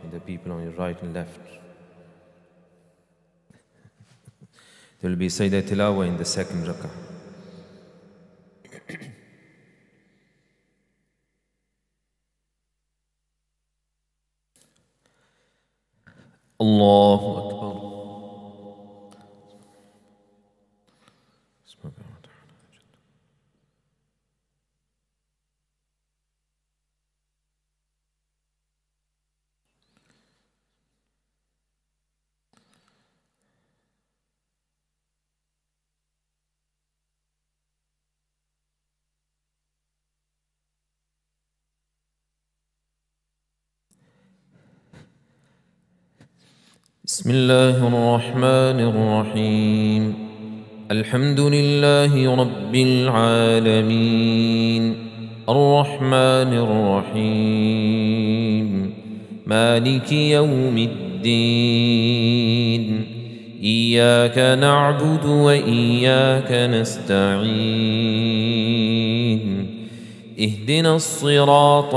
the people on your right and left. There will be Sajda Tilawa in the second rak'ah. Allahu Akbar. بسم الله الرحمن الرحيم. الحمد لله رب العالمين الرحمن الرحيم مالك يوم الدين إياك نعبد وإياك نستعين اهدنا الصراط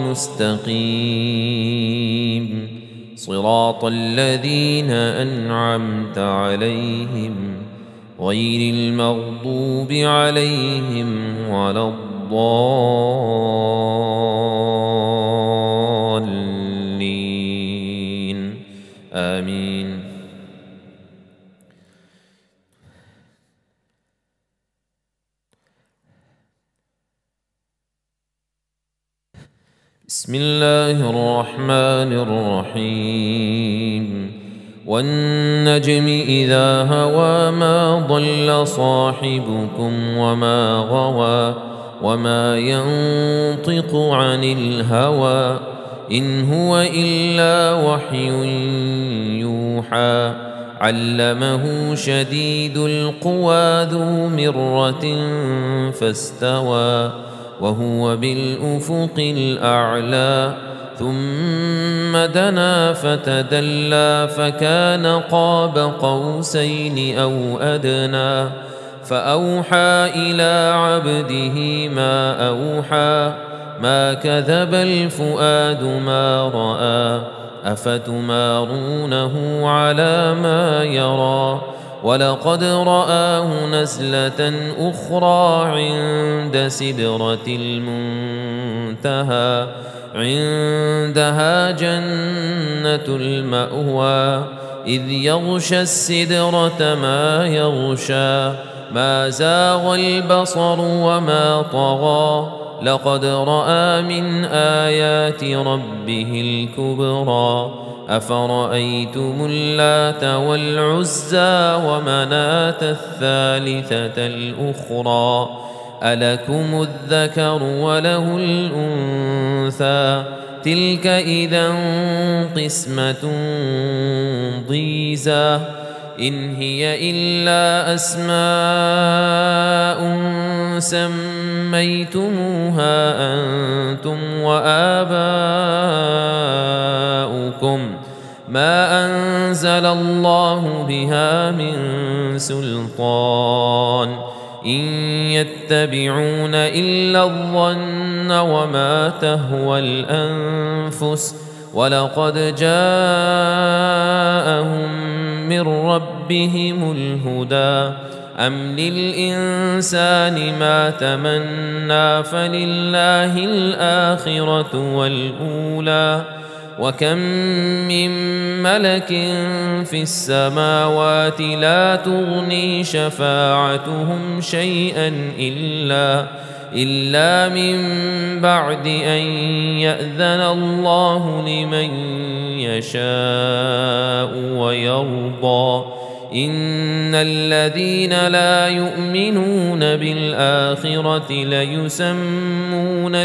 المستقيم صراط الذين أنعمت عليهم غير المغضوب عليهم ولا الضالين آمين. بسم الله الرحمن الرحيم. والنجم إذا هوى ما ضل صاحبكم وما غوى وما ينطق عن الهوى إن هو إلا وحي يوحى علمه شديد القوى ذو مرة فاستوى وهو بالأفق الأعلى ثم دنا فتدلى فكان قاب قوسين أو أدنى فأوحى إلى عبده ما أوحى ما كذب الفؤاد ما رأى أفتمارونه على ما يرى ولقد رآه نزلة أخرى عند سدرة المنتهى عندها جنة المأوى إذ يغشى السدرة ما يغشى ما زاغ البصر وما طغى لقد رأى من آيات ربه الكبرى أفرأيتم اللات والعزى ومناة الثالثة الأخرى ألكم الذكر وله الأنثى تلك إذا قسمة ضيزى إن هي إلا أسماء سميتموها أنتم وآباؤكم ما أنزل الله بها من سلطان إن يتبعون إلا الظن وما تهوى الأنفس ولقد جاءهم من ربهم الهدى أم للإنسان ما تمنى فلله الآخرة والأولى وكم من ملك في السماوات لا تغني شفاعتهم شيئا إلا من بعد أن يأذن الله لمن يشاء ويرضى إن الذين لا يؤمنون بالآخرة ليسمون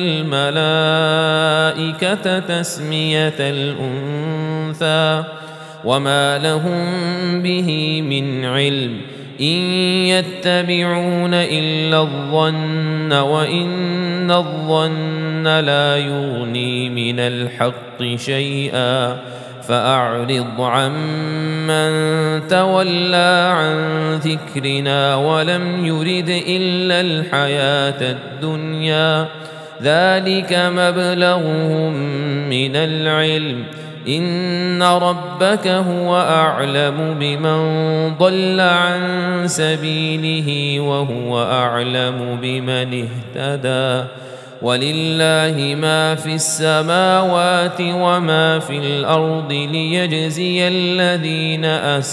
الملائكة تسمية الأنثى وما لهم به من علم إن يتبعون إلا الظن وإن الظن لا يغني من الحق شيئا فأعرض عمن تولى عن ذكرنا ولم يرد إلا الحياة الدنيا ذلك مبلغهم من العلم إن ربك هو أعلم بمن ضل عن سبيله وهو أعلم بمن اهتدى ولله ما في السماوات وما في الأرض ليجزي الذين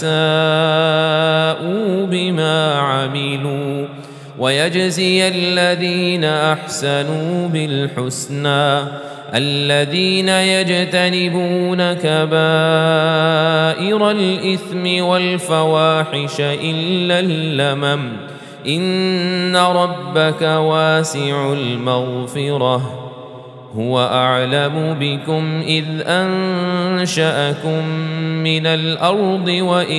أساءوا بما عملوا ويجزي الذين أحسنوا بالحسنى الذين يجتنبون كبائر الإثم والفواحش إلا اللمم إن ربك واسع المغفرة هو أعلم بكم إذ أنشأكم من الأرض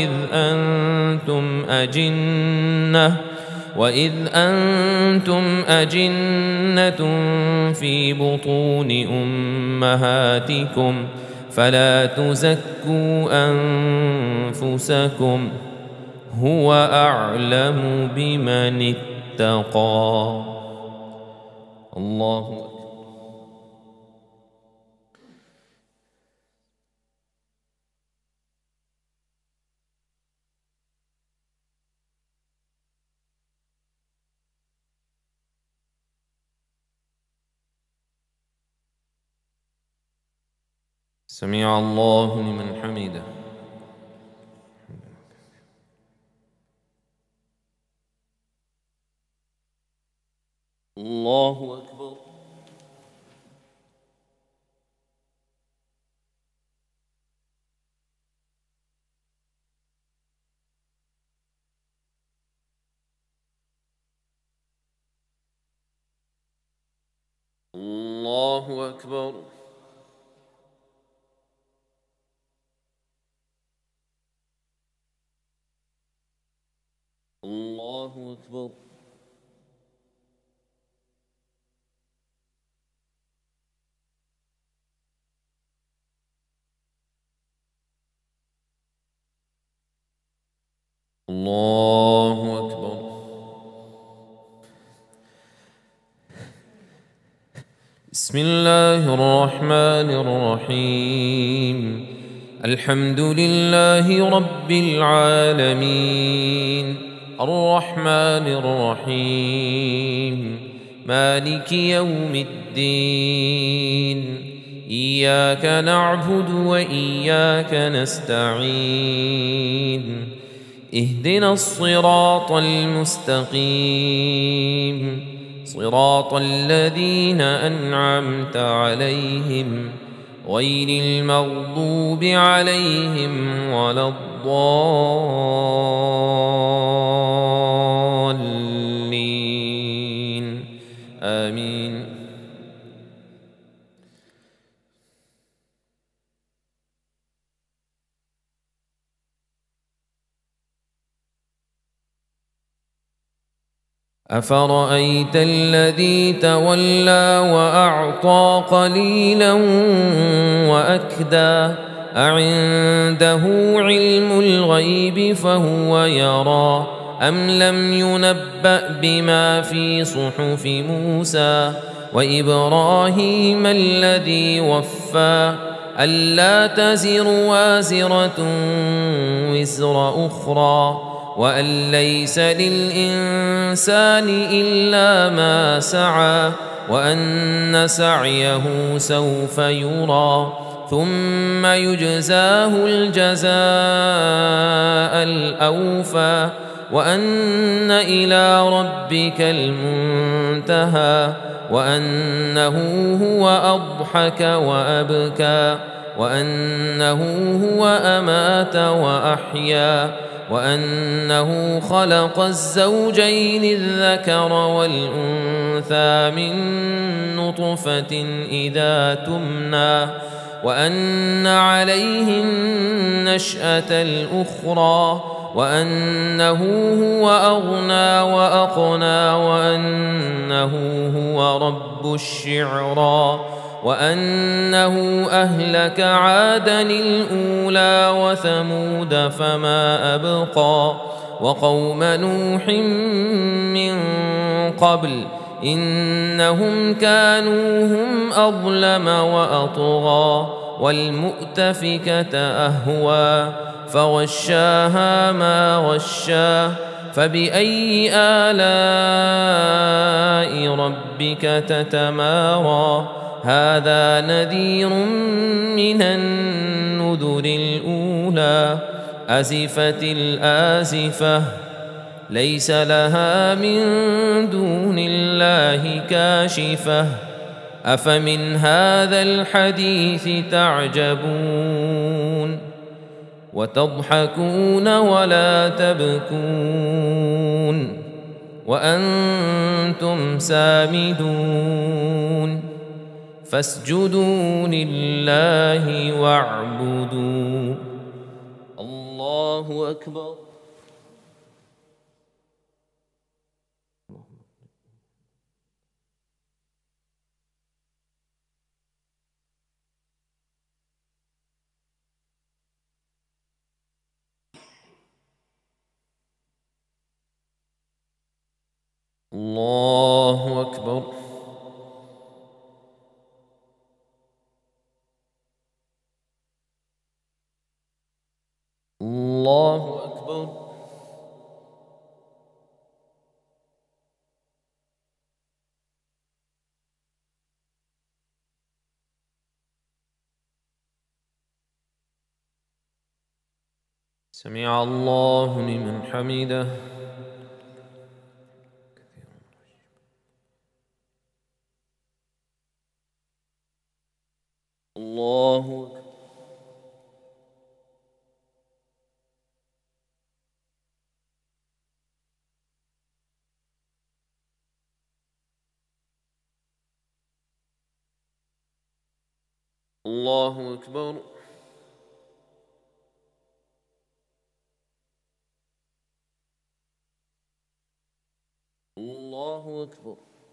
وإذ أنتم أجنة في بطون أمهاتكم فلا تزكوا أنفسكم هو أعلم بمن اتقى. الله أكبر. سمع الله لمن حمده. الله أكبر. الله أكبر. الله أكبر. الله أكبر. بسم الله الرحمن الرحيم الحمد لله رب العالمين الرحمن الرحيم مالك يوم الدين إياك نعبد وإياك نستعين اهدنا الصراط المستقيم صراط الذين أنعمت عليهم غير المغضوب عليهم ولا الضالين آمين. أفرأيت الذي تولى وأعطى قليلا وأكدى أعنده علم الغيب فهو يرى أم لم ينبأ بما في صحف موسى وإبراهيم الذي وفى ألا تزر وازرة وزر أخرى وأن ليس للإنسان إلا ما سعى وأن سعيه سوف يرى ثم يجزاه الجزاء الأوفى وأن إلى ربك المنتهى وأنه هو أضحك وأبكى وأنه هو أمات وأحيا وأنه خلق الزوجين الذكر والأنثى من نطفة إذا تمنى وأن عليه النشأة الأخرى وأنه هو أغنى وأقنى وأنه هو رب الشعرى وأنه أهلك عادا الأولى وثمود فما أبقى وقوم نوح من قبل إنهم كانوا هم أظلم وأطغى والمؤتفكة أهوى فغشاها ما غشا فبأي آلاء ربك تتمارى هذا نذير من النذر الأولى أزفت الآزفة ليس لها من دون الله كاشفة أفمن هذا الحديث تعجبون وتضحكون ولا تبكون وأنتم سامدون فاسجدوا لله واعبدوا الله أكبر الله أكبر الله أكبر سمع الله لمن حمده الله أكبر الله أكبر الله أكبر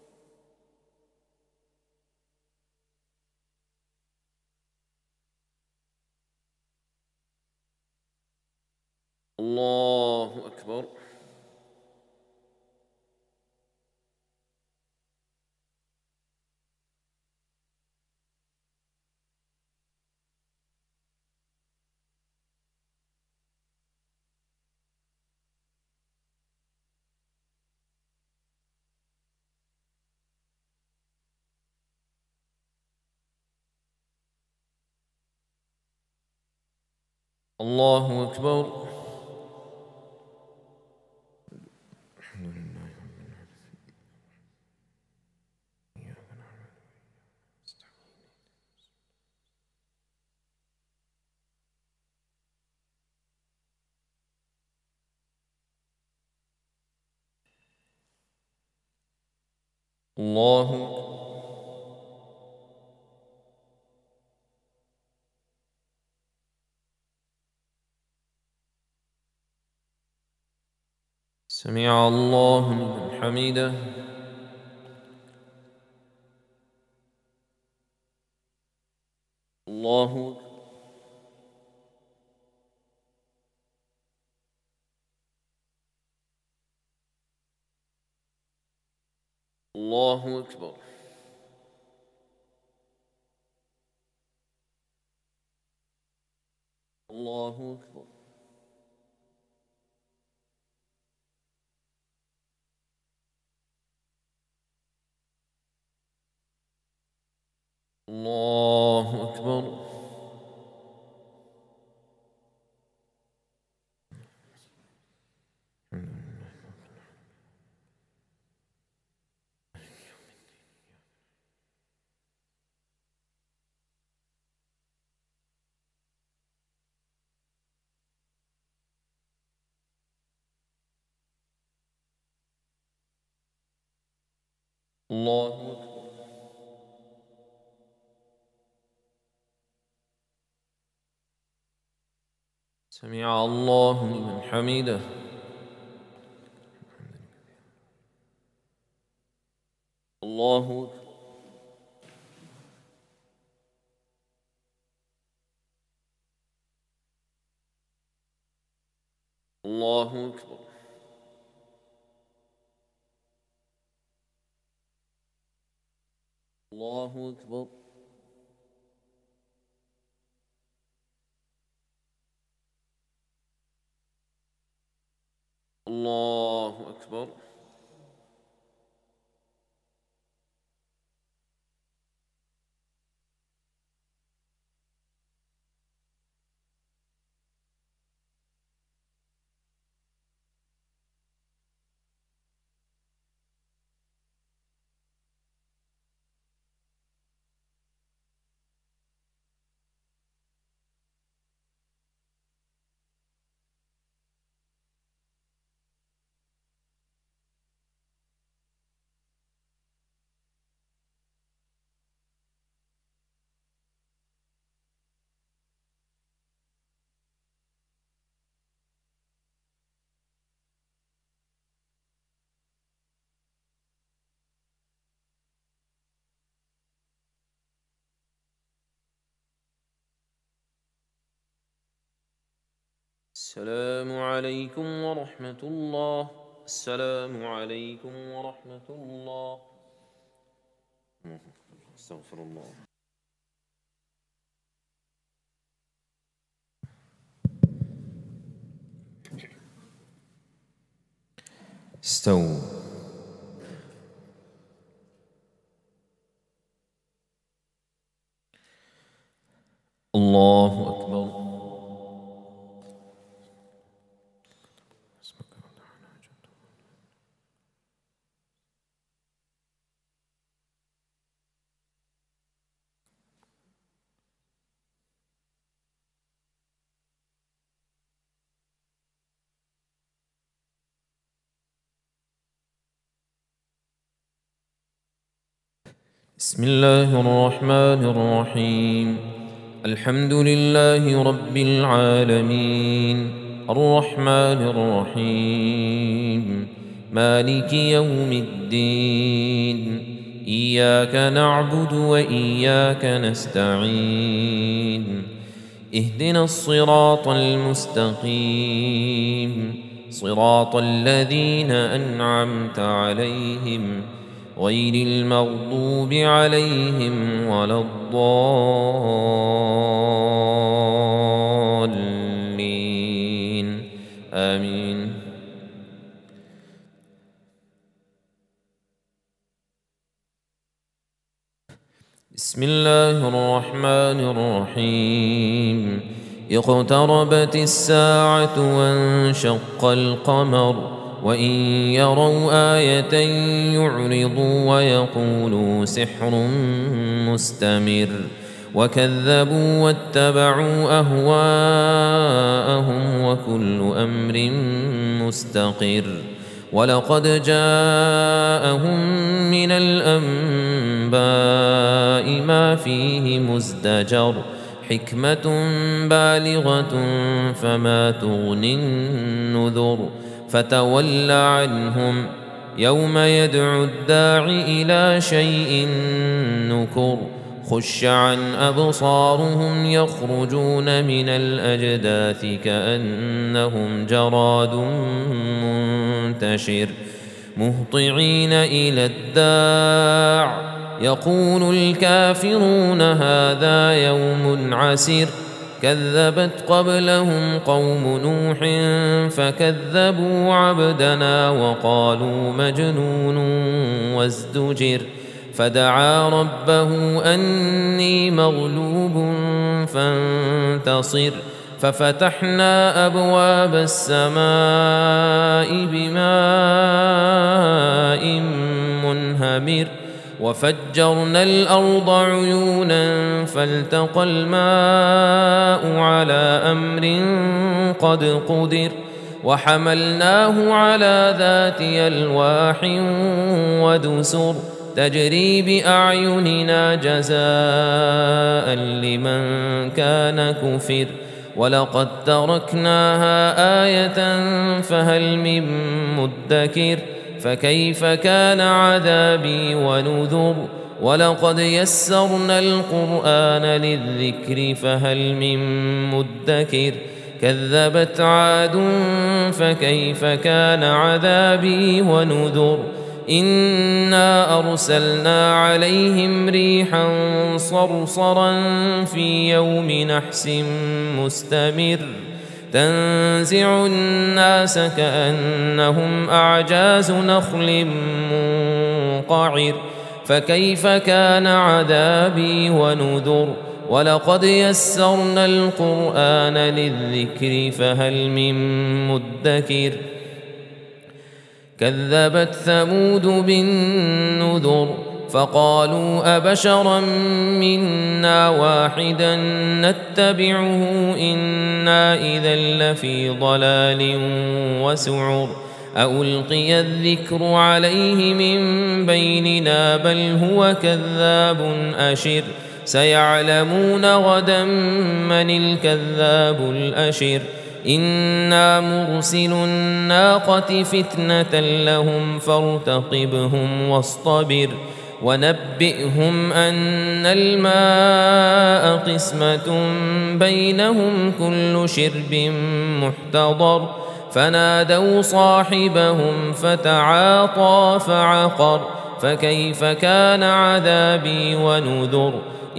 الله أكبر الله أكبر الله سمع الله لمن حمده الله الله أكبر الله أكبر الله أكبر الله أكبر سمع الله لمن حمده الله أكبر الله أكبر الله أكبر الله أكبر. السلام عليكم ورحمة الله. السلام عليكم ورحمة الله. استغفر الله. استووا. الله أكبر. بسم الله الرحمن الرحيم. الحمد لله رب العالمين الرحمن الرحيم مالك يوم الدين. إياك نعبد وإياك نستعين. اهدنا الصراط المستقيم صراط الذين أنعمت عليهم غير المغضوب عليهم ولا الضالين آمين. بسم الله الرحمن الرحيم. اقتربت الساعة وانشق القمر وإن يروا آية يعرضوا ويقولوا سحر مستمر وكذبوا واتبعوا أهواءهم وكل أمر مستقر. ولقد جاءهم من الأنباء ما فيه مزدجر حكمة بالغة فما تغني النذر. فتول عنهم يوم يدعو الداع إلى شيء نكر. خش عن أبصارهم يخرجون من الأجداث كأنهم جراد منتشر مهطعين إلى الداع يقول الكافرون هذا يوم عسر. كذبت قبلهم قوم نوح فكذبوا عبدنا وقالوا مجنون وازدجر. فدعا ربه أني مغلوب فانتصر. ففتحنا أبواب السماء بماء منهمر وفجرنا الأرض عيونا فالتقى الماء على أمر قد قدر. وحملناه على ذات ألواح ودسر تجري بأعيننا جزاء لمن كان كفر. ولقد تركناها آية فهل من مدكر. فكيف كان عذابي ونذر. ولقد يسرنا القرآن للذكر فهل من مدكر. كذبت عاد فكيف كان عذابي ونذر. إنا أرسلنا عليهم ريحا صرصرا في يوم نحس مستمر تنزع الناس كأنهم أعجاز نخل منقعر فكيف كان عذابي ونذر ولقد يسرنا القرآن للذكر فهل من مدكر كذبت ثمود بالنذر فقالوا أبشرا منا واحدا نتبعه إنا إذا لفي ضلال وسعر ألقي الذكر عليه من بيننا بل هو كذاب أشر سيعلمون غدا من الكذاب الأشر إنا مرسل الناقة فتنة لهم فارتقبهم واصطبر ونبئهم أن الماء قسمة بينهم كل شرب محتضر فنادوا صاحبهم فتعاطى فعقر فكيف كان عذابي ونذر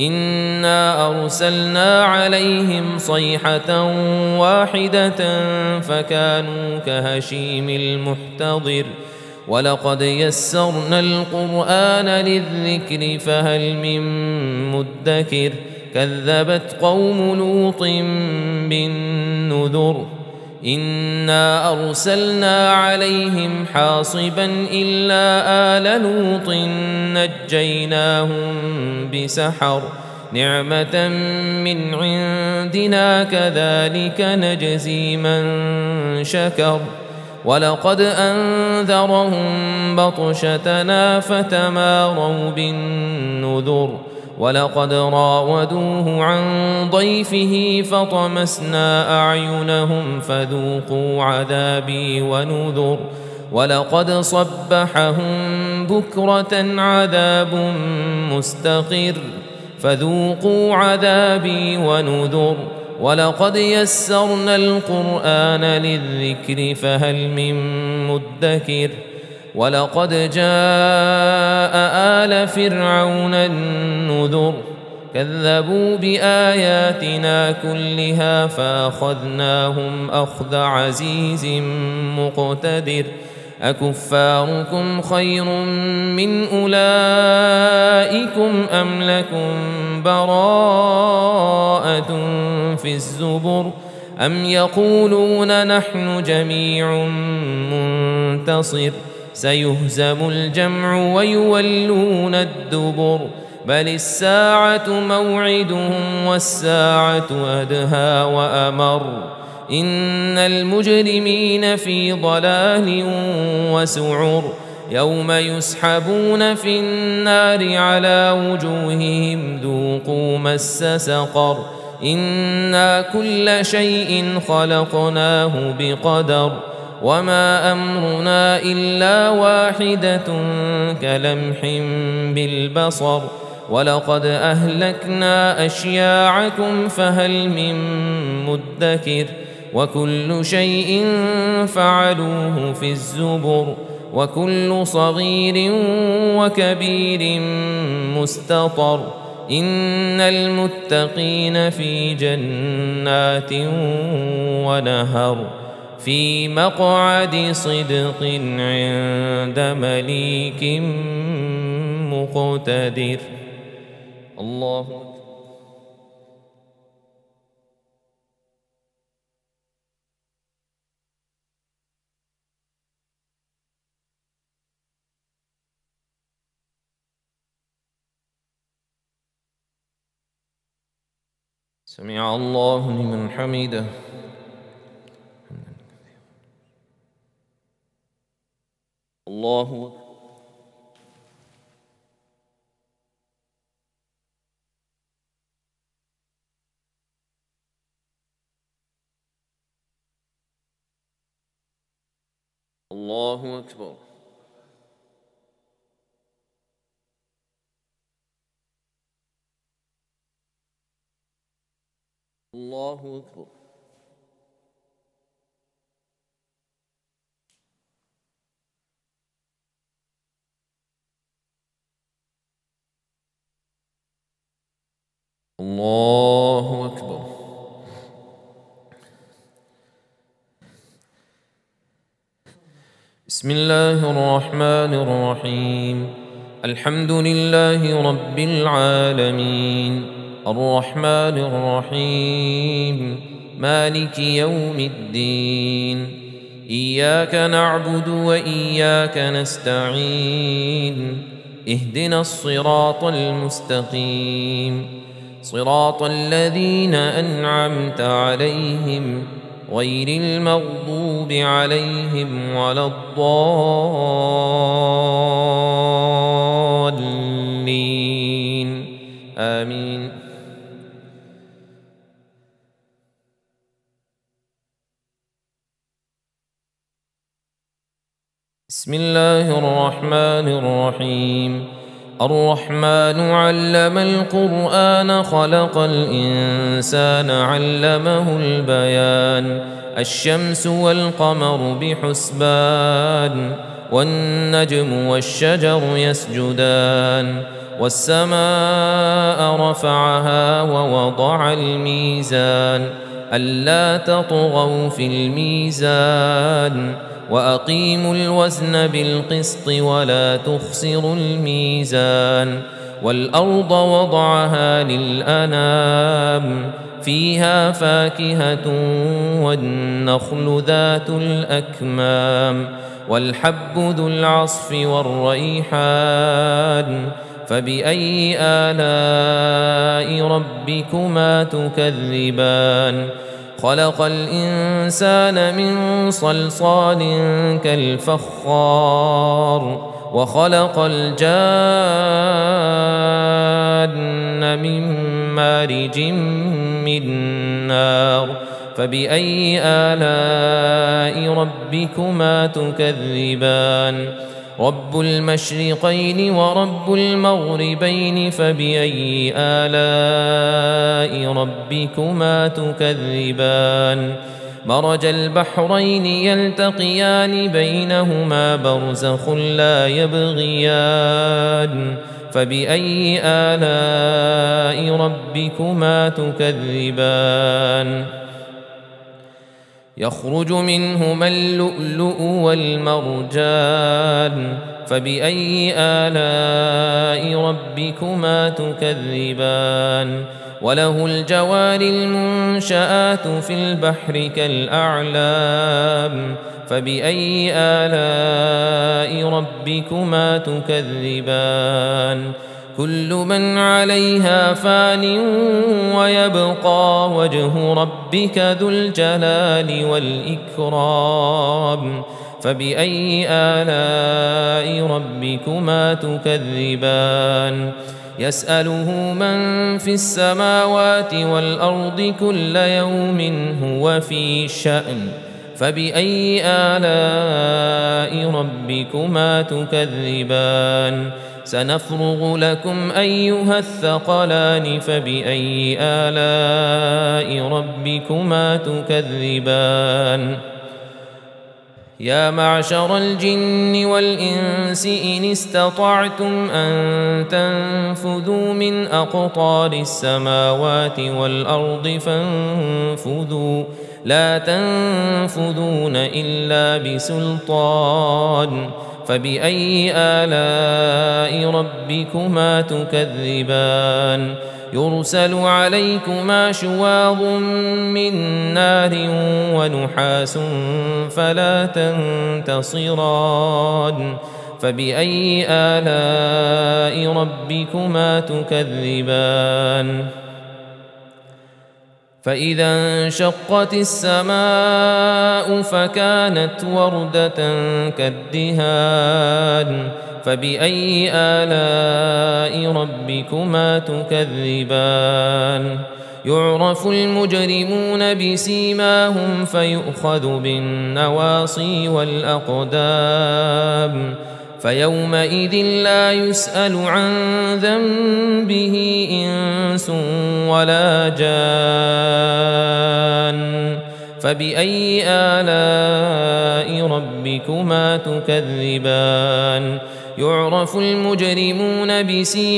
إنا أرسلنا عليهم صيحة واحدة فكانوا كهشيم المحتضر ولقد يسرنا القرآن للذكر فهل من مدكر كذبت قوم لوط بالنذر إنا أرسلنا عليهم حاصبا إلا آل لوط نجيناهم بسحر نعمة من عندنا كذلك نجزي من شكر ولقد أنذرهم بطشتنا فتماروا بالنذر ولقد راودوه عن ضيفه فطمسنا أعينهم فذوقوا عذابي ونذر ولقد صبحهم بكرة عذاب مستقر فذوقوا عذابي ونذر ولقد يسرنا القرآن للذكر فهل من مدكر ولقد جاء آل فرعون النذر كذبوا بآياتنا كلها فأخذناهم أخذ عزيز مقتدر أكفاركم خير من أولئكم أم لكم براءة في الزبر أم يقولون نحن جميع منتصر سيهزم الجمع ويولون الدبر بل الساعة موعدهم والساعة أدهى وأمر إن المجرمين في ضلال وسعر يوم يسحبون في النار على وجوههم ذوقوا مس سقر إنا كل شيء خلقناه بقدر وما أمرنا إلا واحدة كلمح بالبصر ولقد أهلكنا أشياعكم فهل من مدكر وكل شيء فعلوه في الزبر وكل صغير وكبير مستطر إن المتقين في جنات ونهر في مقعد صدق عند مليك مقتدر الله سمع الله لمن حمده الله الله أكبر الله أكبر الله أكبر بسم الله الرحمن الرحيم. الحمد لله رب العالمين، الرحمن الرحيم، مالك يوم الدين. إياك نعبد وإياك نستعين، اهدنا الصراط المستقيم، صراط الذين أنعمت عليهم غير المغضوب عليهم ولا الضالين، آمين. بسم الله الرحمن الرحيم. الرحمن علم القرآن، خلق الإنسان علمه البيان. الشمس والقمر بحسبان، والنجم والشجر يسجدان. والسماء رفعها ووضع الميزان، ألا تطغوا في الميزان، وأقيموا الوزن بالقسط ولا تخسروا الميزان. والأرض وضعها للأنام، فيها فاكهة والنخل ذات الأكمام، والحب ذو العصف والريحان. فبأي آلاء ربكما تكذبان؟ خلق الإنسان من صلصال كالفخار، وخلق الجان من مارج من نار. فبأي آلاء ربكما تكذبان؟ رب المشرقين ورب المغربين، فبأي آلاء ربكما تكذبان؟ مرج البحرين يلتقيان، بينهما برزخ لا يبغيان. فبأي آلاء ربكما تكذبان؟ يخرج منهما اللؤلؤ والمرجان. فبأي آلاء ربكما تكذبان؟ وله الجوار المنشآت في البحر كالأعلام. فبأي آلاء ربكما تكذبان؟ كل من عليها فان، ويبقى وجه ربك ذو الجلال والإكرام. فبأي آلاء ربكما تكذبان؟ يسأله من في السماوات والأرض، كل يوم هو في شأن. فبأي آلاء ربكما تكذبان؟ سنفرغ لكم أيها الثقلان. فبأي آلاء ربكما تكذبان؟ يا معشر الجن والإنس، إن استطعتم أن تنفذوا من أقطار السماوات والأرض فانفذوا، لا تنفذون إلا بسلطان. فبأي آلاء ربكما تكذبان؟ يرسل عليكما شواظ من نار ونحاس فلا تنتصران. فبأي آلاء ربكما تكذبان؟ فإذا انشقت السماء فكانت وردة كالدهان. فبأي آلاء ربكما تكذبان؟ يعرف المجرمون بسيماهم، فيؤخذ بالنواصي والأقدام. فيومئذ لا يسأل عن ذنبه إنس ولا جان. فبأي آلاء ربكما تكذبان؟ يعرف المجرمون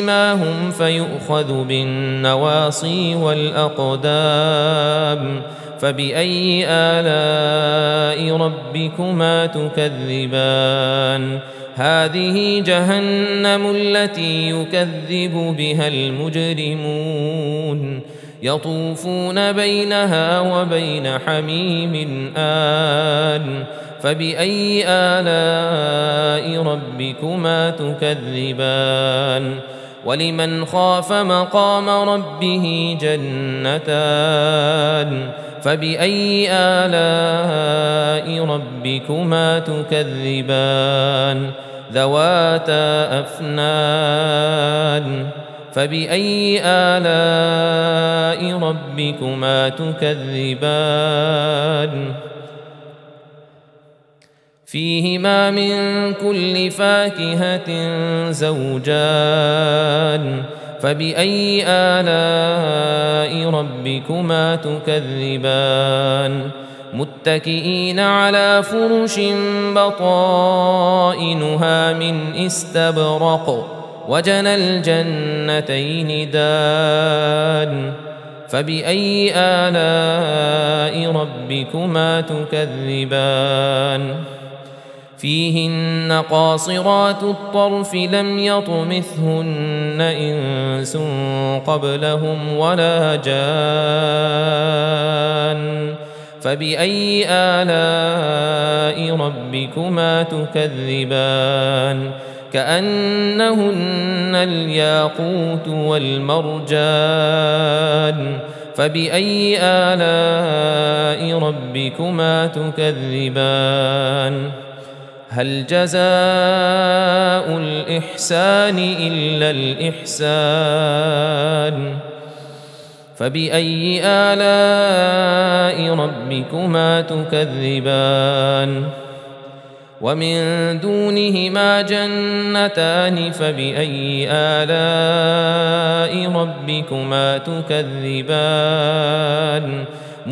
بسيماهم، فيؤخذ بالنواصي والأقدام. فبأي آلاء ربكما تكذبان هذه جهنم التي يكذب بها المجرمون يطوفون بينها وبين حميم آن فبأي آلاء ربكما تكذبان ولمن خاف مقام ربه جنتان فبأي آلاء ربكما تكذبان ذواتا أفنان فبأي آلاء ربكما تكذبان فيهما من كل فاكهة زوجان فبأي آلاء ربكما تكذبان متكئين على فرش بطائنها من استبرق وجنى الجنتين دان فبأي آلاء ربكما تكذبان فيهن قاصرات الطرف لم يطمثهن إنس قبلهم ولا جان فبأي آلاء ربكما تكذبان كأنهن الياقوت والمرجان فبأي آلاء ربكما تكذبان هل جزاء الإحسان إلا الإحسان فبأي آلاء ربكما تكذبان ومن دونهما جنتان فبأي آلاء ربكما تكذبان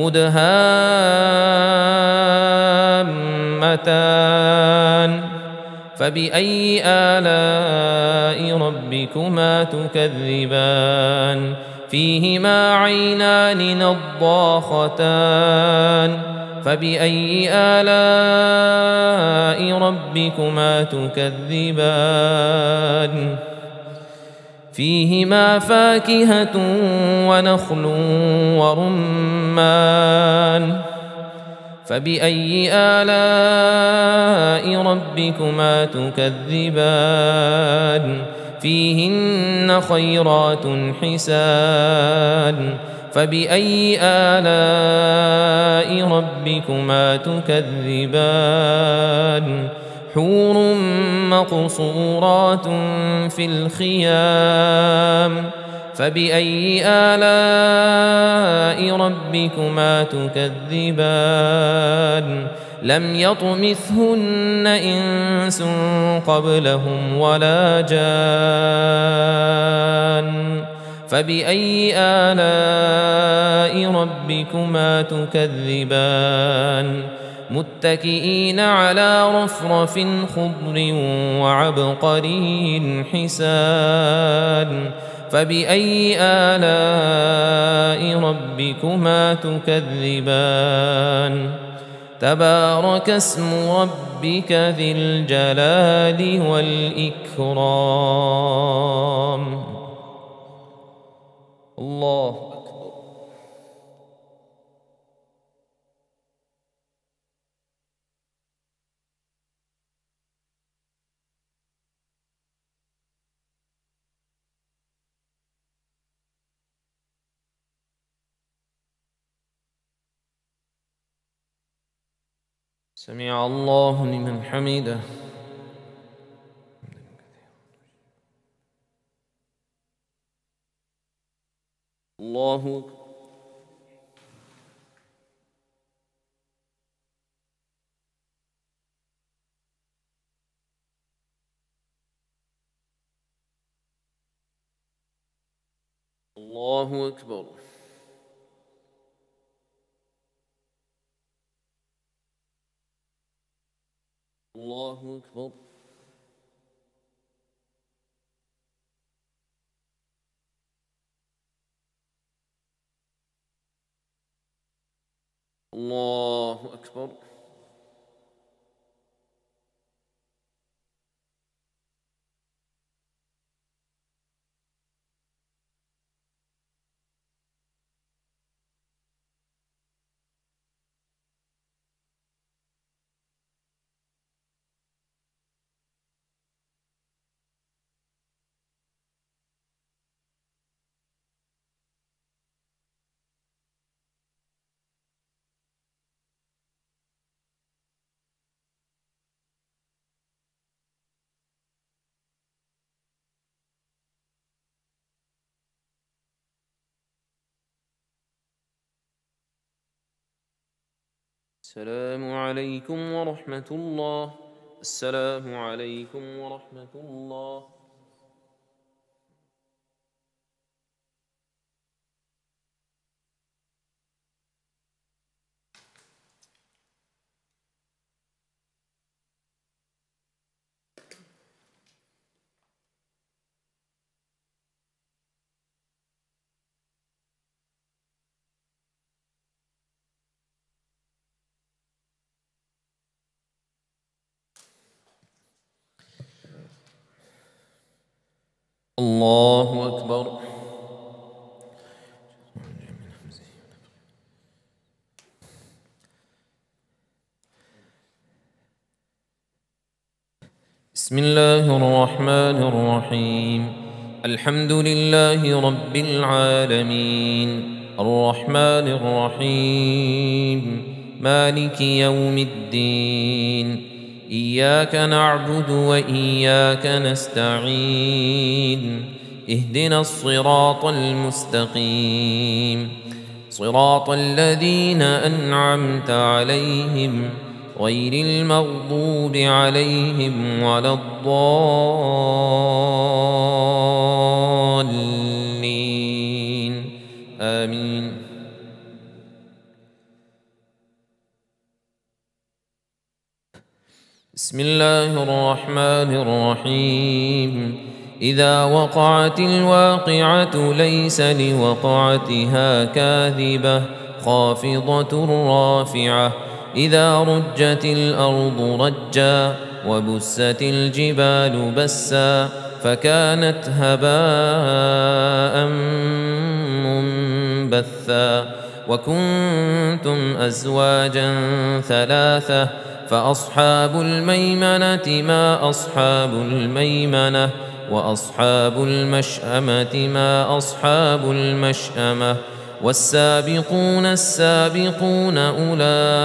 مدهامتان فبأي آلاء ربكما تكذبان فيهما عينان نضاختان فبأي آلاء ربكما تكذبان فيهما فاكهة ونخل ورمان فبأي آلاء ربكما تكذبان فيهن خيرات حسان فبأي آلاء ربكما تكذبان حور مقصورات في الخيام فبأي آلاء ربكما تكذبان لم يطمثهن إنس قبلهم ولا جان فبأي آلاء ربكما تكذبان متكئين على رفرف خضر وعبقري حسان فبأي آلاء ربكما تكذبان تبارك اسم ربك ذي الجلال والإكرام الله أكبر سمع الله لمن حمده الله أكبر الله أكبر الله أكبر الله أكبر. السلام عليكم ورحمة الله. السلام عليكم ورحمة الله. الله أكبر. بسم الله الرحمن الرحيم. الحمد لله رب العالمين الرحمن الرحيم مالك يوم الدين. إياك نعبد وإياك نستعين. اهدنا الصراط المستقيم صراط الذين أنعمت عليهم غير المغضوب عليهم ولا الضالين آمين. بسم الله الرحمن الرحيم. إذا وقعت الواقعة ليس لوقعتها كاذبة خافضة رافعة. إذا رجت الأرض رجا وبست الجبال بسا فكانت هباء منبثا. وكنتم أزواجا ثلاثة فأصحاب الميمنة ما أصحاب الميمنة وأصحاب المشأمة ما أصحاب المشأمة. والسابقون السابقون أولئك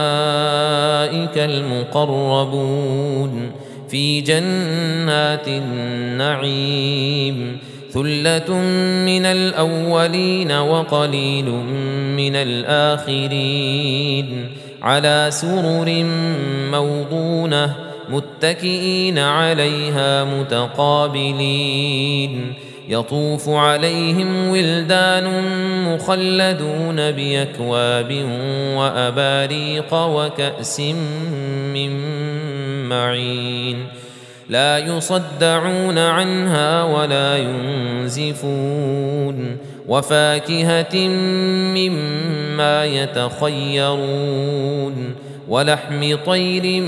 المقربون في جنات النعيم. ثلة من الأولين وقليل من الآخرين. على سرر موضونة متكئين عليها متقابلين. يطوف عليهم ولدان مخلدون بأكواب وأباريق وكأس من معين. لا يصدعون عنها ولا ينزفون. وفاكهة مما يتخيرون ولحم طير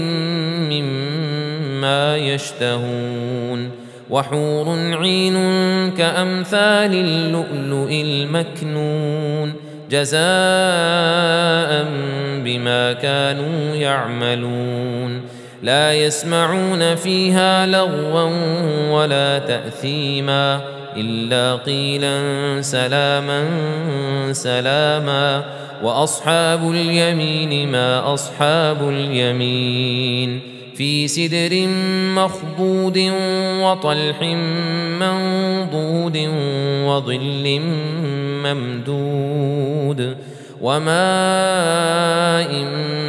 مما يشتهون. وحور عين كأمثال اللؤلؤ المكنون جزاء بما كانوا يعملون. لا يسمعون فيها لغوا ولا تأثيما إلا قيلا سلاما سلاما. وأصحاب اليمين ما أصحاب اليمين. في سدر مخضود وطلح منضود وظل ممدود وماء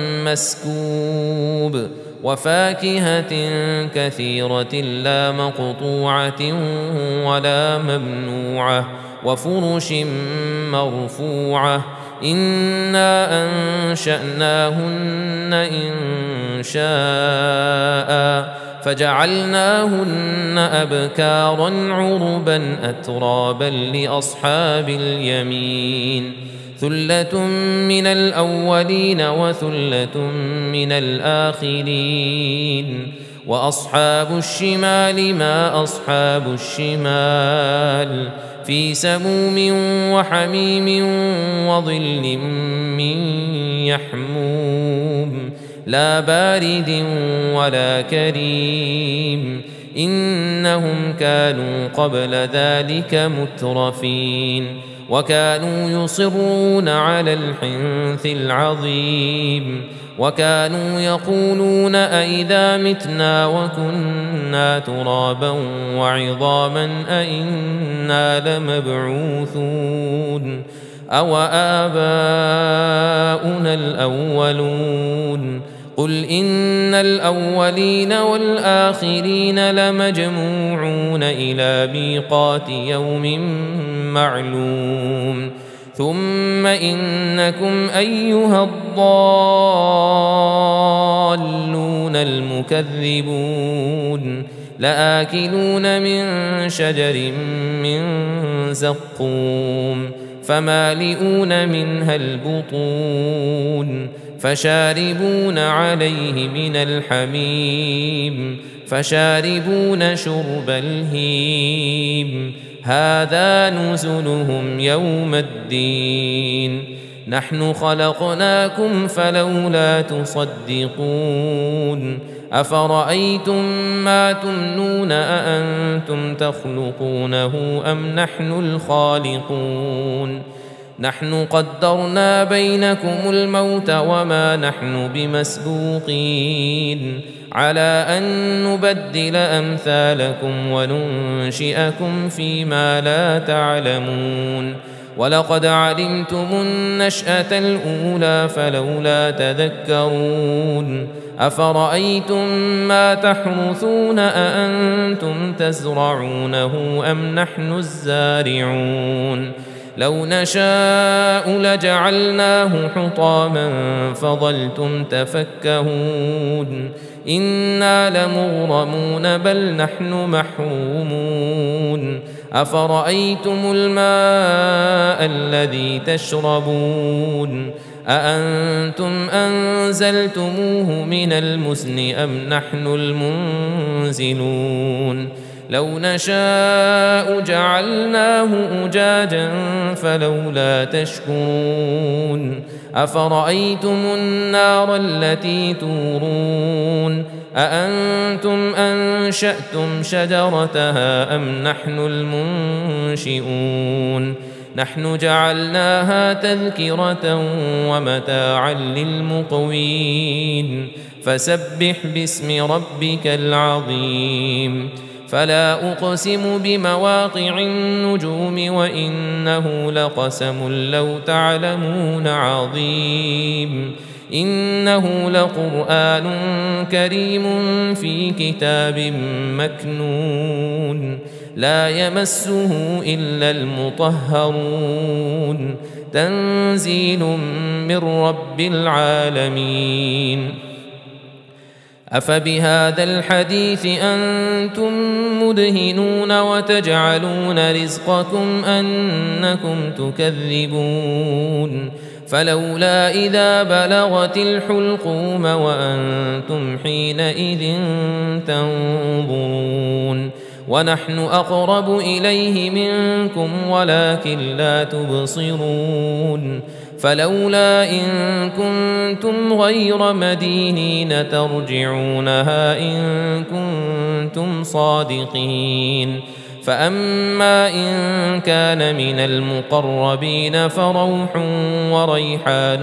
مسكوب. وفاكهة كثيرة لا مقطوعة ولا ممنوعة. وفرش مرفوعة. إنا أنشأناهن إن شاء فجعلناهن أبكارا عربا أترابا لأصحاب اليمين. ثلة من الأولين وثلة من الآخرين. وأصحاب الشمال ما أصحاب الشمال في سموم وحميم وظل من يحموم لا بارد ولا كريم. إنهم كانوا قبل ذلك مترفين وكانوا يصرون على الحنث العظيم وكانوا يقولون أئذا متنا وكنا ترابا وعظاما أئنا لمبعوثون أو آباؤنا الأولون. قل إن الأولين والآخرين لمجموعون إلى ميقات يوم معلوم. ثم إنكم أيها الضالون المكذبون لآكلون من شجر من زقوم فمالئون منها البطون فشاربون عليه من الحميم فشاربون شرب الهيم. هذا نزلهم يوم الدين. نحن خلقناكم فلولا تصدقون. أفرأيتم ما تمنون أأنتم تخلقونه أم نحن الخالقون؟ نحن قدرنا بينكم الموت وما نحن بمسبوقين على أن نبدل أمثالكم وننشئكم فيما لا تعلمون. ولقد علمتم النشأة الأولى فلولا تذكرون. أفرأيتم ما تحرثون أأنتم تزرعونه أم نحن الزارعون؟ لو نشاء لجعلناه حطاما فظلتم تفكهون. إنا لمغرمون بل نحن محرومون. أفرأيتم الماء الذي تشربون أأنتم أنزلتموه من المزن أم نحن المنزلون؟ لو نشاء جعلناه أجاجا فلولا تشكرون. أفرأيتم النار التي تورون أأنتم أنشأتم شجرتها أم نحن المنشئون؟ نحن جعلناها تذكرة ومتاعا للمقوين. فسبح باسم ربك العظيم. فلا أقسم بمواقع النجوم وإنه لقسم لو تعلمون عظيم. إنه لقرآن كريم في كتاب مكنون لا يمسه إلا المطهرون. تنزيل من رب العالمين. أفبهذا الحديث أنتم مدهنون وتجعلون رزقكم أنكم تكذبون. فلولا إذا بلغت الحلقوم وأنتم حينئذ تنظرون. ونحن أقرب إليه منكم ولكن لا تبصرون. فلولا إن كنتم غير مدينين ترجعونها إن كنتم صادقين. فأما إن كان من المقربين فروح وريحان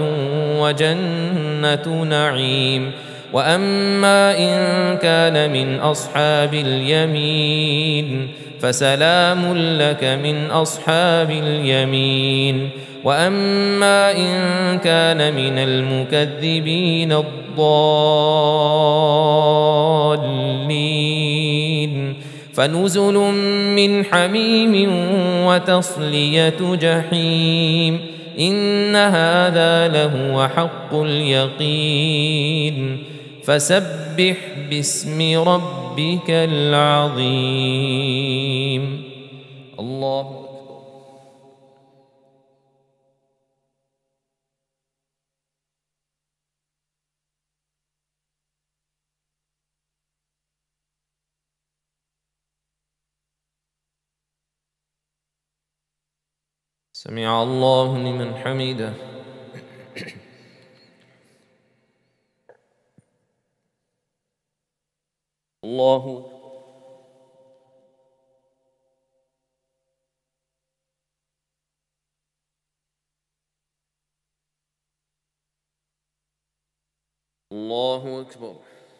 وجنة نعيم. وأما إن كان من أصحاب اليمين فسلام لك من أصحاب اليمين. وأما إن كان من المكذبين الضالين فنزل من حميم وتصلية جحيم. إن هذا لهو حق اليقين. فسبح باسم ربك العظيم. الله سمع الله لمن حمده. الله الله أكبر.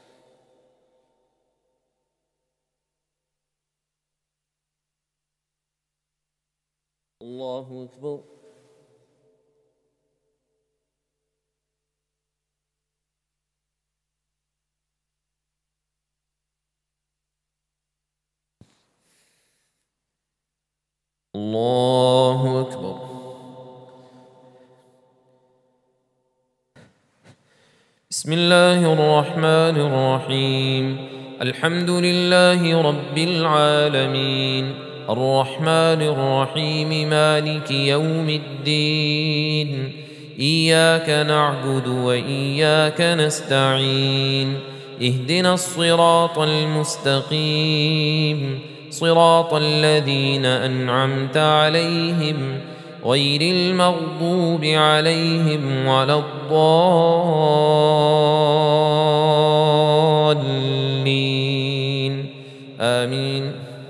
الله أكبر. الله أكبر. بسم الله الرحمن الرحيم. الحمد لله رب العالمين الرحمن الرحيم مالك يوم الدين. إياك نعبد وإياك نستعين. اهدنا الصراط المستقيم صراط الذين أنعمت عليهم غير المغضوب عليهم ولا الضالين آمين.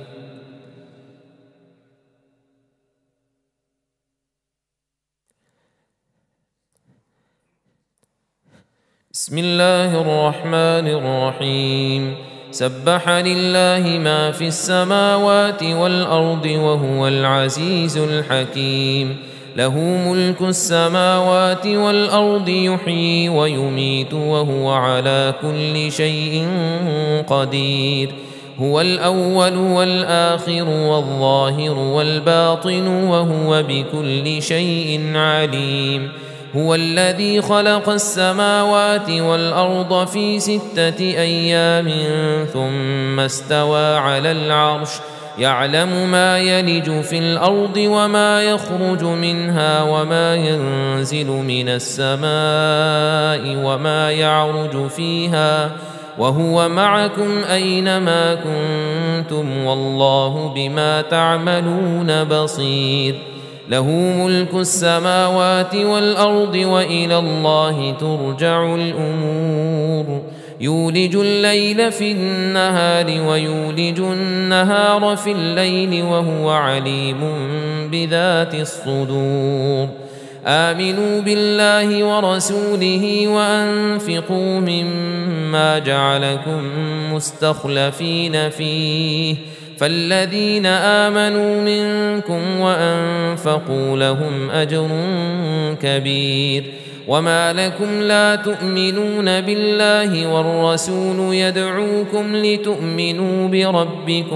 بسم الله الرحمن الرحيم. سبح لله ما في السماوات والأرض وهو العزيز الحكيم. له ملك السماوات والأرض يحيي ويميت وهو على كل شيء قدير. هو الأول والآخر والظاهر والباطن وهو بكل شيء عليم. هو الذي خلق السماوات والأرض في 6 أيام ثم استوى على العرش يعلم ما يلج في الأرض وما يخرج منها وما ينزل من السماء وما يعرج فيها وهو معكم أينما كنتم والله بما تعملون بصير. له ملك السماوات والأرض وإلى الله ترجع الأمور. يولج الليل في النهار ويولج النهار في الليل وهو عليم بذات الصدور. آمنوا بالله ورسوله وأنفقوا مما جعلكم مستخلفين فيه فالذين آمنوا منكم وأنفقوا لهم أجر كبير. وما لكم لا تؤمنون بالله والرسول يدعوكم لتؤمنوا بربكم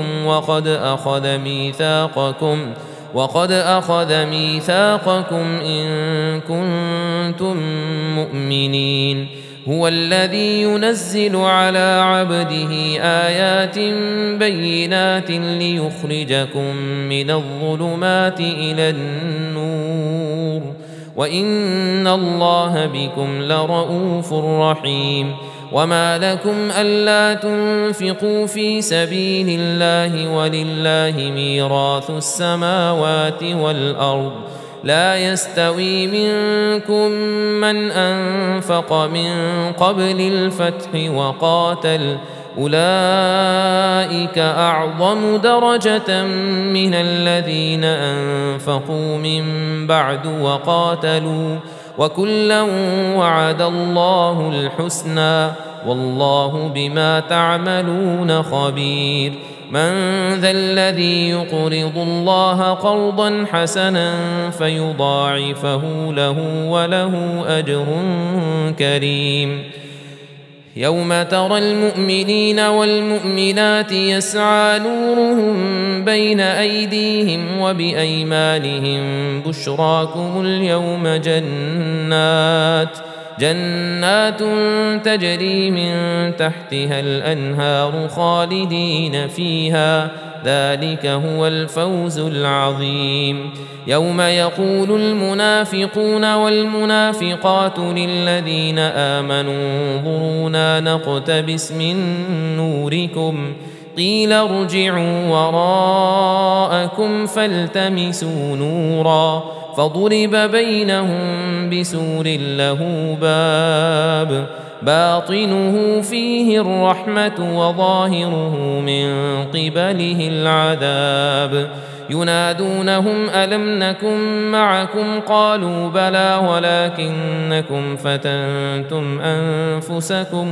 وقد أخذ ميثاقكم إن كنتم مؤمنين. هو الذي ينزل على عبده آيات بينات ليخرجكم من الظلمات إلى النور وإن الله بكم لرؤوف رحيم. وما لكم ألا تنفقوا في سبيل الله ولله ميراث السماوات والأرض لا يستوي منكم من أنفق من قبل الفتح وقاتل أولئك أعظم درجة من الذين أنفقوا من بعد وقاتلوا وكلا وعد الله الحسنى والله بما تعملون خبير. من ذا الذي يقرض الله قرضا حسنا فيضاعفه له وله أجر كريم. يوم ترى المؤمنين والمؤمنات يسعى نورهم بين أيديهم وبأيمانهم بشراكم اليوم جنات تجري من تحتها الأنهار خالدين فيها ذلك هو الفوز العظيم. يوم يقول المنافقون والمنافقات للذين آمنوا انظرونا نقتبس من نوركم قيل ارجعوا وراءكم فالتمسوا نورا فضرب بينهم بسور له باب باطنه فيه الرحمة وظاهره من قبله العذاب ينادونهم ألم نكن معكم قالوا بلى ولكنكم فتنتم أنفسكم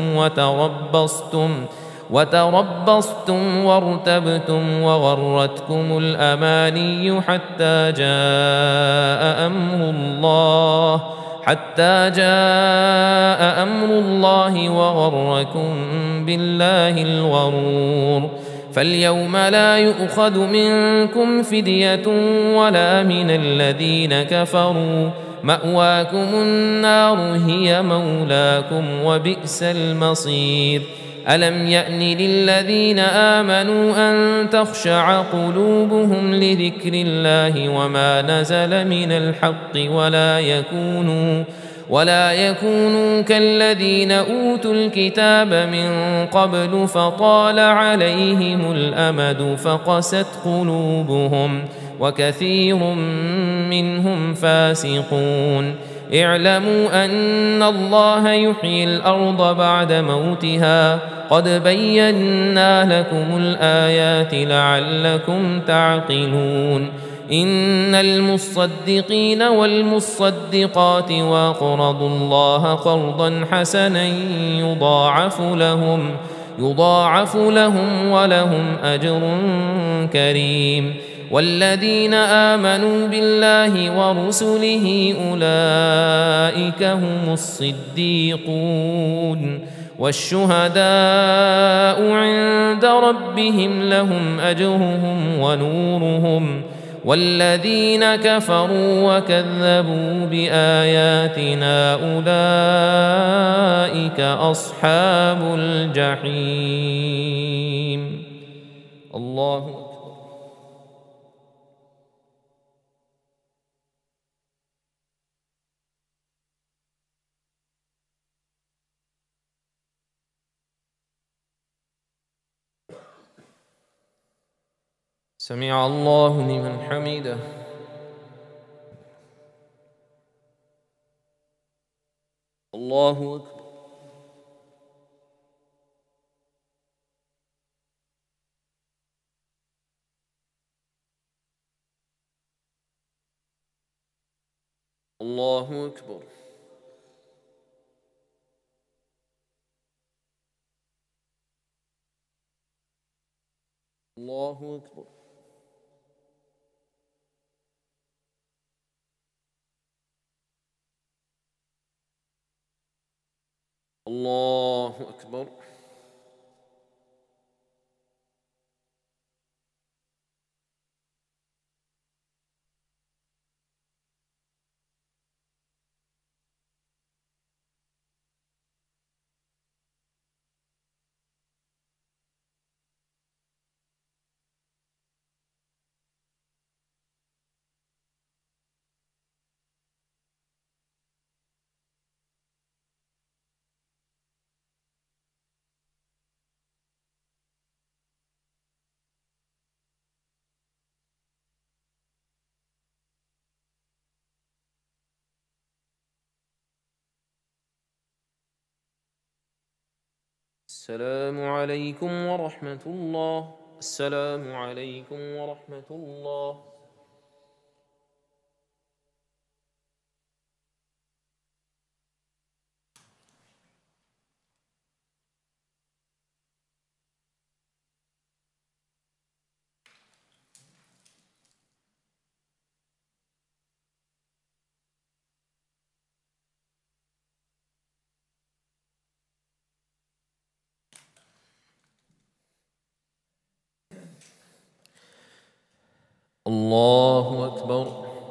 وتربصتم وارتبتم وغرتكم الأماني حتى جاء أمر الله وغركم بالله الغرور فاليوم لا يؤخذ منكم فدية ولا من الذين كفروا مأواكم النار هي مولاكم وبئس المصير ألم يأن للذين آمنوا أن تخشع قلوبهم لذكر الله وما نزل من الحق ولا يكونوا كالذين أوتوا الكتاب من قبل فطال عليهم الأمد فقست قلوبهم وكثير منهم فاسقون اعلموا أن الله يحيي الأرض بعد موتها قد بينا لكم الآيات لعلكم تعقلون إن المصدقين والمصدقات وأقرضوا الله قرضا حسنا يضاعف لهم ولهم أجر كريم والذين آمنوا بالله ورسله أولئك هم الصديقون والشهداء عند ربهم لهم أجرهم ونورهم والذين كفروا وكذبوا بآياتنا أولئك أصحاب الجحيم. الله أكبر. سمع الله لمن حمده. الله أكبر. الله أكبر. الله أكبر. الله أكبر. السلام عليكم ورحمة الله. السلام عليكم ورحمة الله. الله أكبر.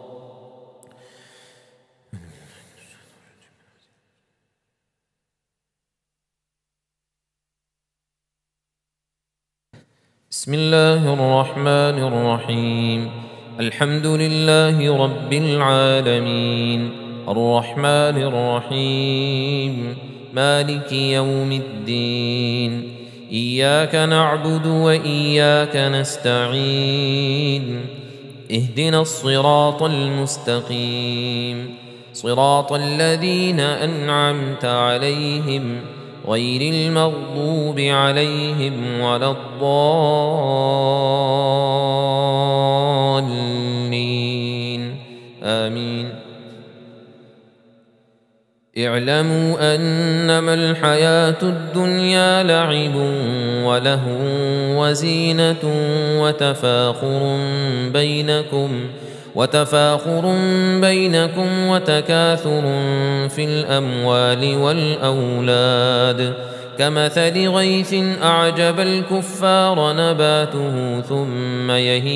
بسم الله الرحمن الرحيم. الحمد لله رب العالمين الرحمن الرحيم مالك يوم الدين إياك نعبد وإياك نستعين اهدنا الصراط المستقيم صراط الذين أنعمت عليهم غير المغضوب عليهم ولا الضالين آمين. اعلموا أنما الحياة الدنيا لعب ولهو وزينة وتفاخر بينكم وتكاثر في الأموال والأولاد كمثل غيث أعجب الكفار نباته ثم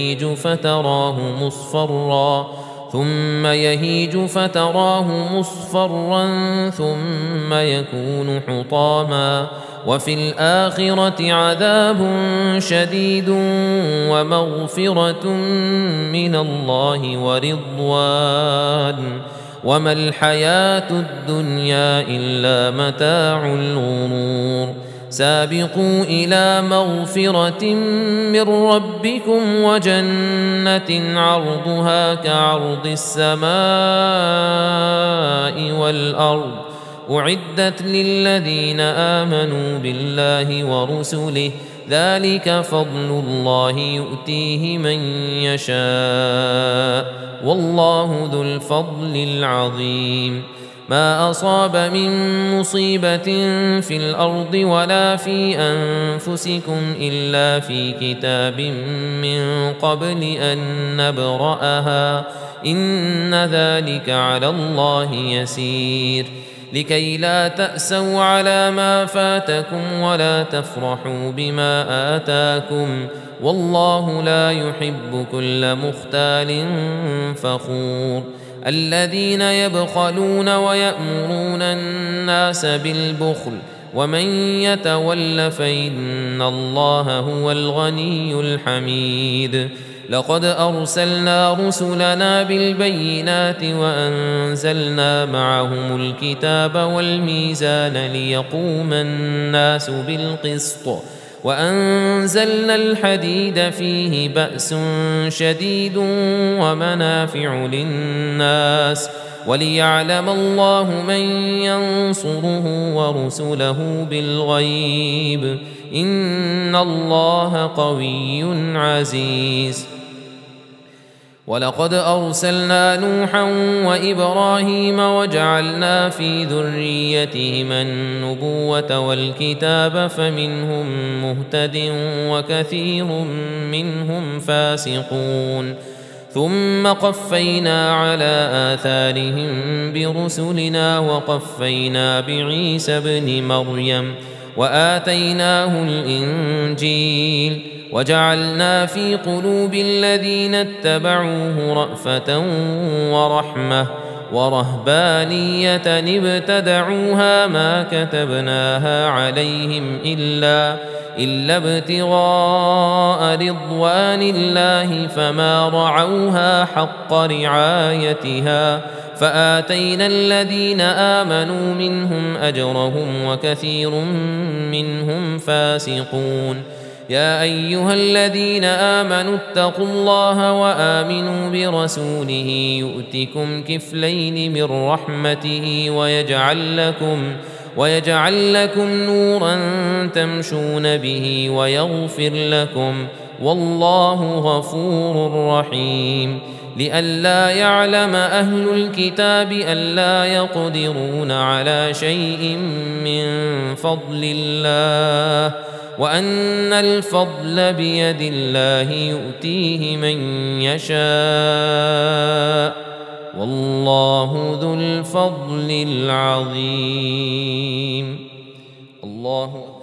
يهيج فتراه مصفرا ثم يكون حطاما وفي الآخرة عذاب شديد ومغفرة من الله ورضوان وما الحياة الدنيا إلا متاع الغرور. سابقوا إلى مغفرة من ربكم وجنة عرضها كعرض السماء والأرض أعدت للذين آمنوا بالله ورسله ذلك فضل الله يؤتيه من يشاء والله ذو الفضل العظيم. ما أصاب من مصيبة في الأرض ولا في أنفسكم إلا في كتاب من قبل أن نبرأها إن ذلك على الله يسير. لكي لا تأسوا على ما فاتكم ولا تفرحوا بما آتاكم والله لا يحب كل مختال فخور. الذين يبخلون ويأمرون الناس بالبخل ومن يتول فإن الله هو الغني الحميد. لقد أرسلنا رسلنا بالبينات وأنزلنا معهم الكتاب والميزان ليقوم الناس بالقسط وأنزلنا الحديد فيه بأس شديد ومنافع للناس وليعلم الله من ينصره ورسله بالغيب إن الله قوي عزيز. ولقد أرسلنا نوحا وإبراهيم وجعلنا في ذريتهما النبوة والكتاب فمنهم مهتد وكثير منهم فاسقون. ثم قفينا على آثارهم برسلنا وقفينا بعيسى ابن مريم وآتيناه الإنجيل وجعلنا في قلوب الذين اتبعوه رأفة ورحمة ورهبانية ابتدعوها ما كتبناها عليهم إلا ابتغاء رضوان الله فما رعوها حق رعايتها فآتينا الذين آمنوا منهم أجرهم وكثير منهم فاسقون. يا أيها الذين آمنوا اتقوا الله وآمنوا برسوله يؤتكم كفلين من رحمته ويجعل لكم نورا تمشون به ويغفر لكم والله غفور رحيم. لئلا يعلم أهل الكتاب ألا يقدرون على شيء من فضل الله وأن الفضل بيد الله يؤتيه من يشاء والله ذو الفضل العظيم. الله أكبر.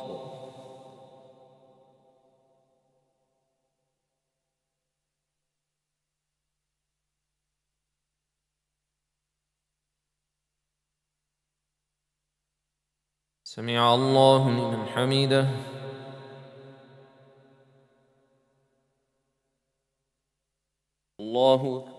سمع الله لمن حمده. الله أكبر.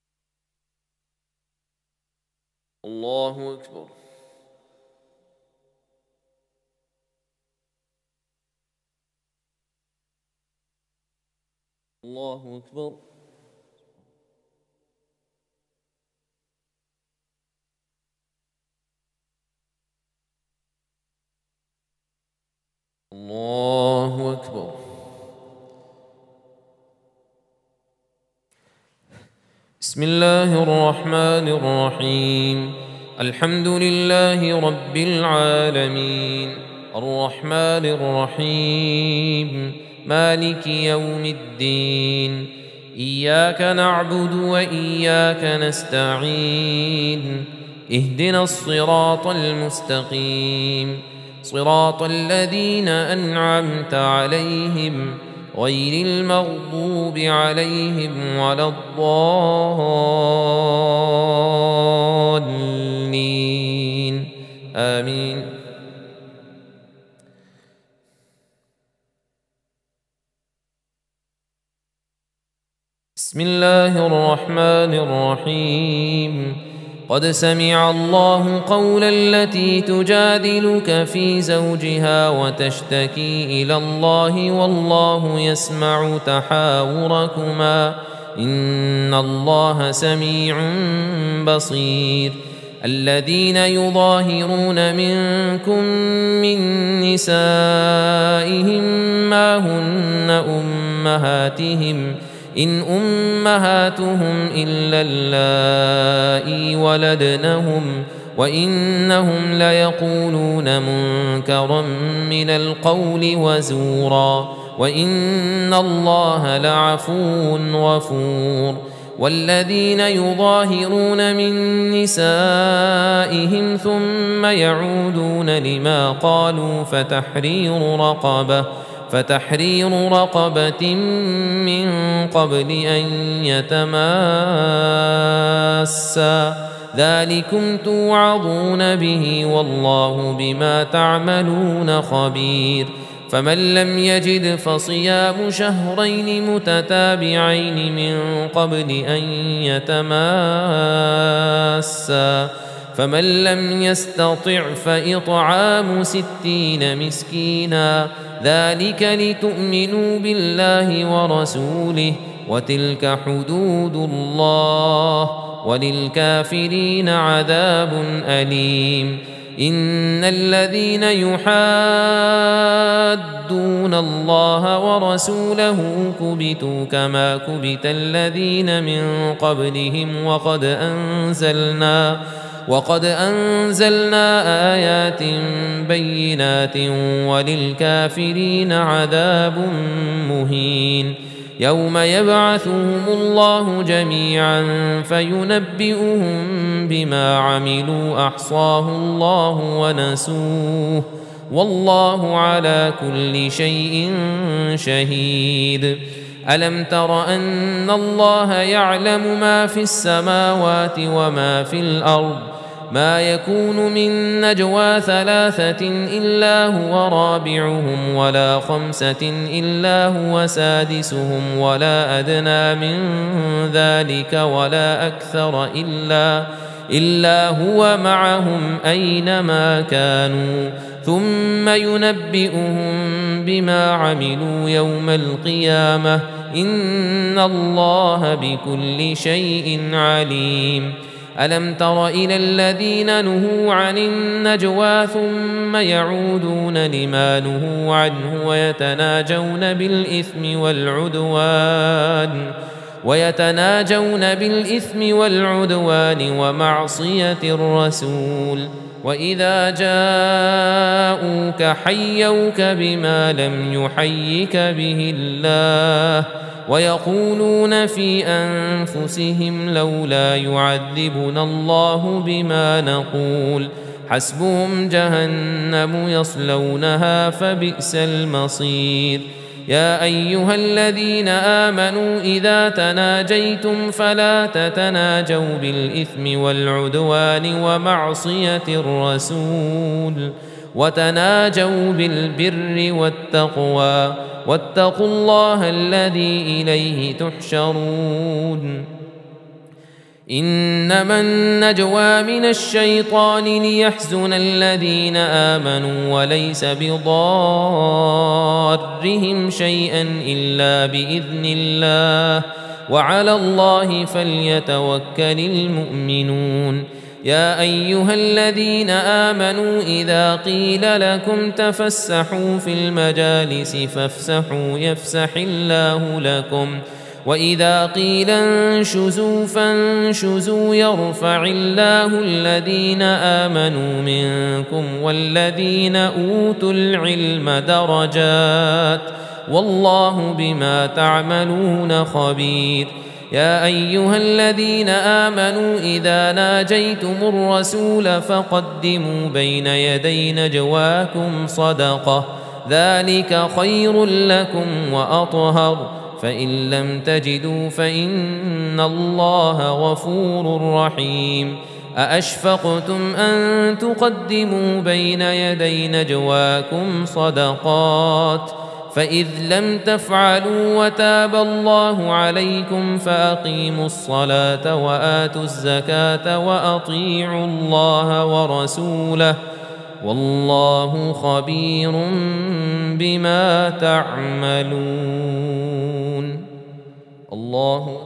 الله أكبر. الله أكبر. الله أكبر. بسم الله الرحمن الرحيم. الحمد لله رب العالمين الرحمن الرحيم مالك يوم الدين. إياك نعبد وإياك نستعين. اهدنا الصراط المستقيم صراط الذين أنعمت عليهم غير المغضوب عليهم ولا الضالين آمين. بسم الله الرحمن الرحيم. قد سمع الله قول التي تجادلك في زوجها وتشتكي إلى الله والله يسمع تحاوركما إن الله سميع بصير. الذين يظاهرون منكم من نسائهم ما هن أمهاتهم إن أمهاتهم إلا اللائي ولدنهم وإنهم ليقولون منكرا من القول وزورا وإن الله لعفو غفور. والذين يظاهرون من نسائهم ثم يعودون لما قالوا فتحرير رقبة من قبل أن يتماسا ذلكم توعظون به والله بما تعملون خبير. فمن لم يجد فصيام شهرين متتابعين من قبل أن يتماسا فمن لم يستطع فإطعام 60 مسكينا ذلك لتؤمنوا بالله ورسوله وتلك حدود الله وللكافرين عذاب أليم. إن الذين يحادون الله ورسوله كبتوا كما كبت الذين من قبلهم وقد أنزلنا آيات بينات وللكافرين عذاب مهين. يوم يبعثهم الله جميعا فينبئهم بما عملوا أحصاه الله ونسوه والله على كل شيء شهيد. ألم تر أن الله يعلم ما في السماوات وما في الأرض ما يكون من نجوى 3 إلا هو رابعهم ولا 5 إلا هو سادسهم ولا أدنى من ذلك ولا أكثر إلا هو معهم أينما كانوا ثم ينبئهم بما عملوا يوم القيامة إن الله بكل شيء عليم. ألم تر إلى الذين نهوا عن النجوى ثم يعودون لما نهوا عنه ويتناجون بالإثم والعدوان ومعصية الرسول وإذا جاءوك حيوك بما لم يحيك به الله ويقولون في أنفسهم لولا يعذبنا الله بما نقول حسبهم جهنم يصلونها فبئس المصير. يا أيها الذين آمنوا إذا تناجيتم فلا تتناجوا بالإثم والعدوان ومعصية الرسول وتناجوا بالبر والتقوى واتقوا الله الذي إليه تحشرون. إنما النجوى من الشيطان ليحزن الذين آمنوا وليس بضارهم شيئا إلا بإذن الله وعلى الله فليتوكل المؤمنون يا أيها الذين آمنوا إذا قيل لكم تفسحوا في المجالس فافسحوا يفسح الله لكم وإذا قيل انشزوا فانشزوا يرفع الله الذين آمنوا منكم والذين أوتوا العلم درجات والله بما تعملون خبير يا أيها الذين آمنوا إذا ناجيتم الرسول فقدموا بين يدي نجواكم صدقة ذلك خير لكم وأطهر فإن لم تجدوا فإن الله غفور رحيم أأشفقتم أن تقدموا بين يدي نجواكم صدقات فإذ لم تفعلوا وتاب الله عليكم فأقيموا الصلاة وآتوا الزكاة وأطيعوا الله ورسوله والله خبير بما تعملون الله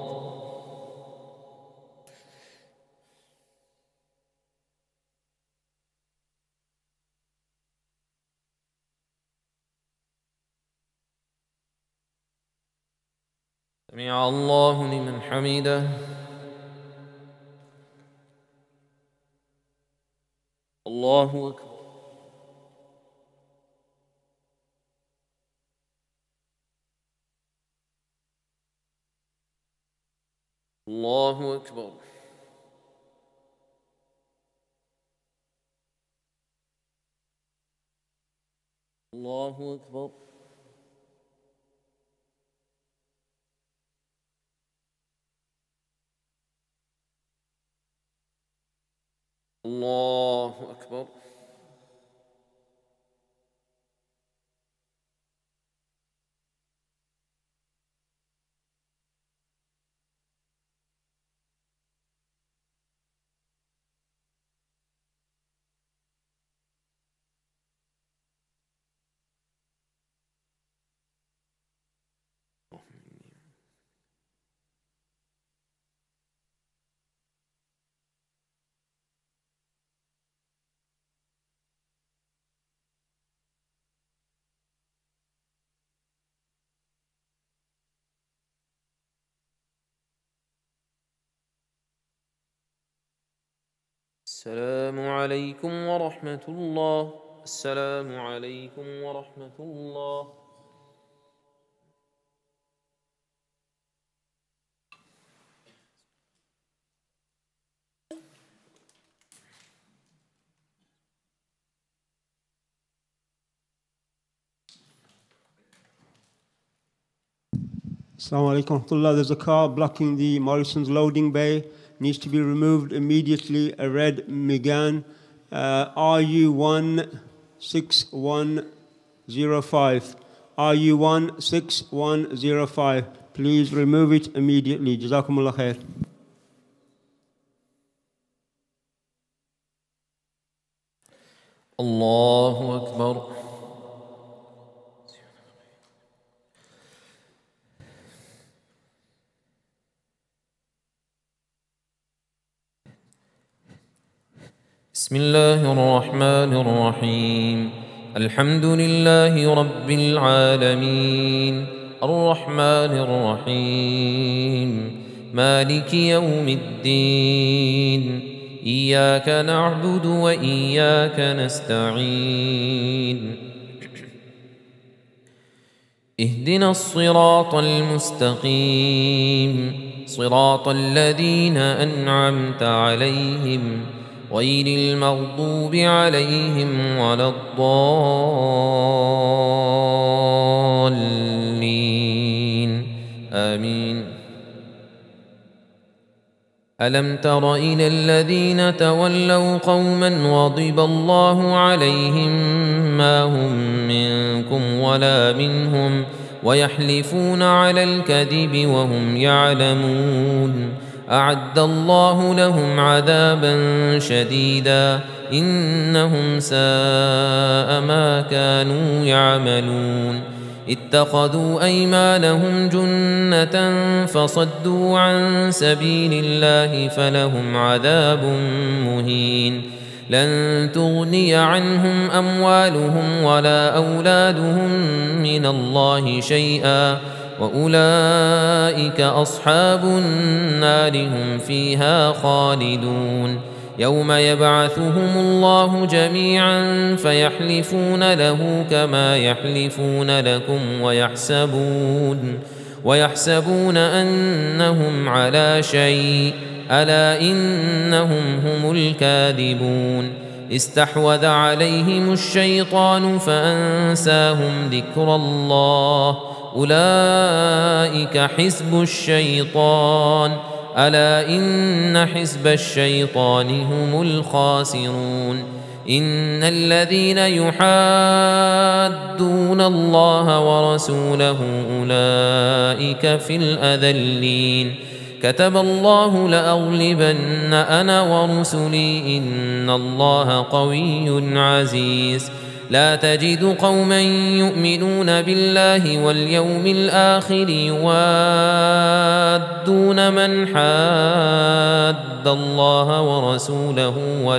سمع الله لمن حمده الله أكبر الله أكبر الله أكبر الله أكبر السلام عليكم ورحمة الله السلام عليكم ورحمة الله Assalamu alaikum warahmatullah. There's a car blocking the Morrison's loading bay. Needs to be removed immediately. A red Megane RU16105. RU16105. Please remove it immediately. Jazakumullah khair. الله أكبر بسم الله الرحمن الرحيم الحمد لله رب العالمين الرحمن الرحيم مالك يوم الدين إياك نعبد وإياك نستعين اهدنا الصراط المستقيم صراط الذين أنعمت عليهم غير المغضوب عليهم ولا الضالين آمين ألم تر إلى الذين تولوا قوما غضب الله عليهم ما هم منكم ولا منهم ويحلفون على الكذب وهم يعلمون أعد الله لهم عذابا شديدا إنهم ساء ما كانوا يعملون اتخذوا أيمانهم جنة فصدوا عن سبيل الله فلهم عذاب مهين لن تغني عنهم أموالهم ولا أولادهم من الله شيئا وأولئك أصحاب النار هم فيها خالدون يوم يبعثهم الله جميعا فيحلفون له كما يحلفون لكم ويحسبون أنهم على شيء ألا إنهم هم الكاذبون استحوذ عليهم الشيطان فأنساهم ذكر الله أولئك حزب الشيطان ألا إن حزب الشيطان هم الخاسرون إن الذين يحادون الله ورسوله أولئك في الأذلين كتب الله لأغلبن أنا ورسلي إن الله قوي عزيز لا تجد قوما يؤمنون بالله واليوم الآخر يوادون من حاد الله ورسوله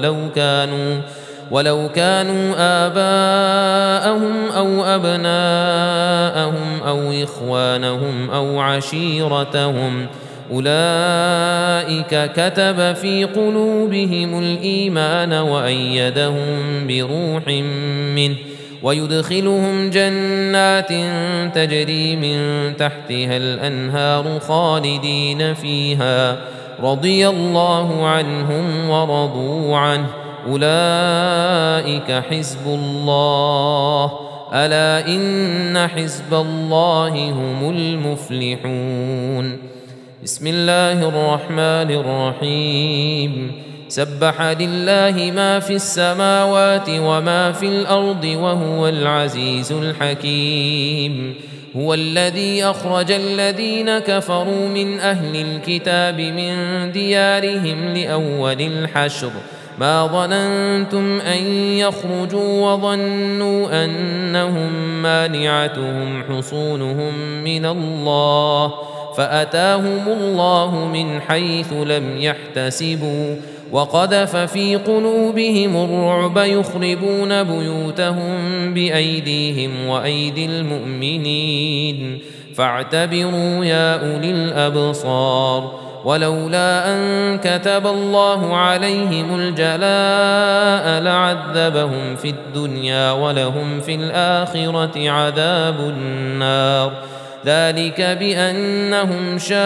ولو كانوا آباءهم أو أبناءهم أو إخوانهم أو عشيرتهم أولئك كتب في قلوبهم الإيمان وأيدهم بروح منه ويدخلهم جنات تجري من تحتها الأنهار خالدين فيها رضي الله عنهم ورضوا عنه أولئك حزب الله ألا إن حزب الله هم المفلحون بسم الله الرحمن الرحيم سبح لله ما في السماوات وما في الأرض وهو العزيز الحكيم هو الذي أخرج الذين كفروا من أهل الكتاب من ديارهم لأول الحشر ما ظننتم أن يخرجوا وظنوا أنهم مانعتهم حصونهم من الله فأتاهم الله من حيث لم يحتسبوا وقذف في قلوبهم الرعب يخربون بيوتهم بأيديهم وأيدي المؤمنين فاعتبروا يا أولي الأبصار ولولا أن كتب الله عليهم الجلاء لعذبهم في الدنيا ولهم في الآخرة عذاب النار ذلك بأنهم شاقوا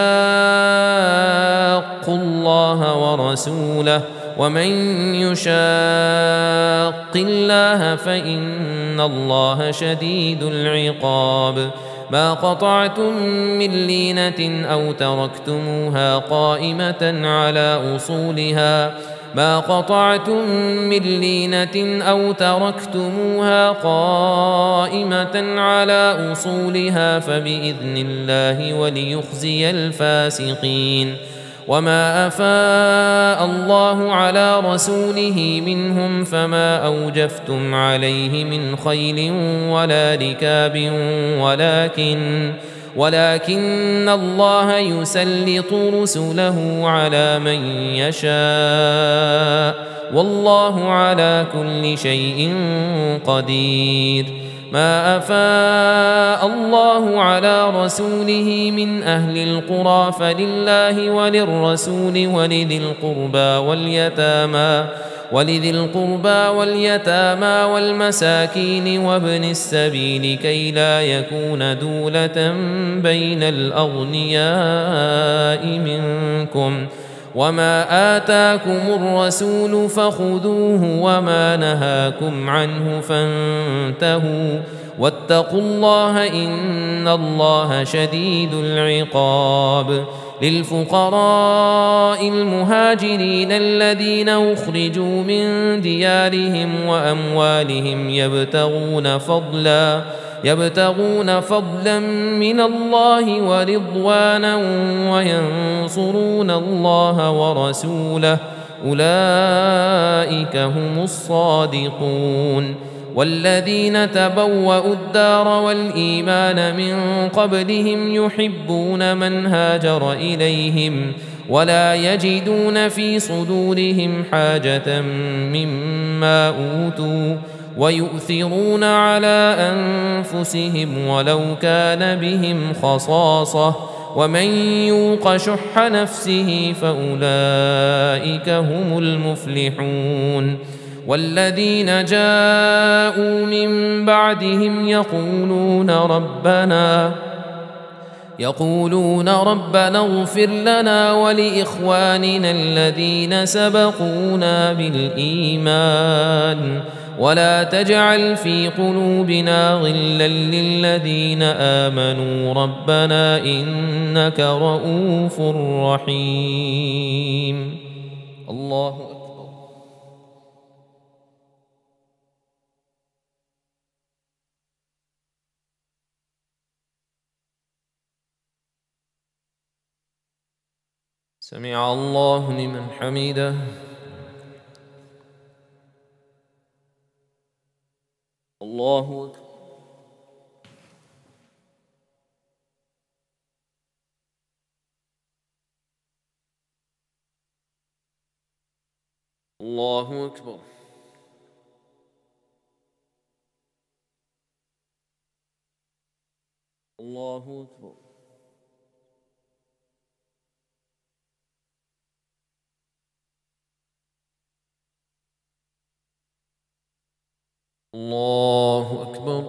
الله ورسوله ومن يشاق الله فإن الله شديد العقاب ما قطعتم من لينة أو تركتموها قائمة على أصولها فبإذن الله وليخزي الفاسقين وما أفاء الله على رسوله منهم فما أوجفتم عليه من خيل ولا ركاب ولكن الله يسلط رسله على من يشاء والله على كل شيء قدير ما أفاء الله على رسوله من أهل القرى فلله وللرسول ولذي القربى واليتامى والمساكين وابن السبيل كي لا يكون دولة بين الأغنياء منكم وما آتاكم الرسول فخذوه وما نهاكم عنه فانتهوا واتقوا الله إن الله شديد العقاب للفقراء المهاجرين الذين أخرجوا يبتغون فضلا من الله ورضوانا وينصرون الله ورسوله أولئك هم الصادقون. والذين تبوأوا الدار والإيمان من قبلهم يحبون من هاجر إليهم ولا يجدون في صدورهم حاجة مما أوتوا ويؤثرون على أنفسهم ولو كان بهم خصاصة ومن يوق شح نفسه فأولئك هم المفلحون. والذين جاءوا من بعدهم يقولون ربنا اغفر لنا ولإخواننا الذين سبقونا بالإيمان ولا تجعل في قلوبنا غلا للذين آمنوا ربنا إنك رؤوف رحيم. الله أكبر. سمع الله لمن حمده. الله أكبر. الله أكبر. الله أكبر. الله أكبر.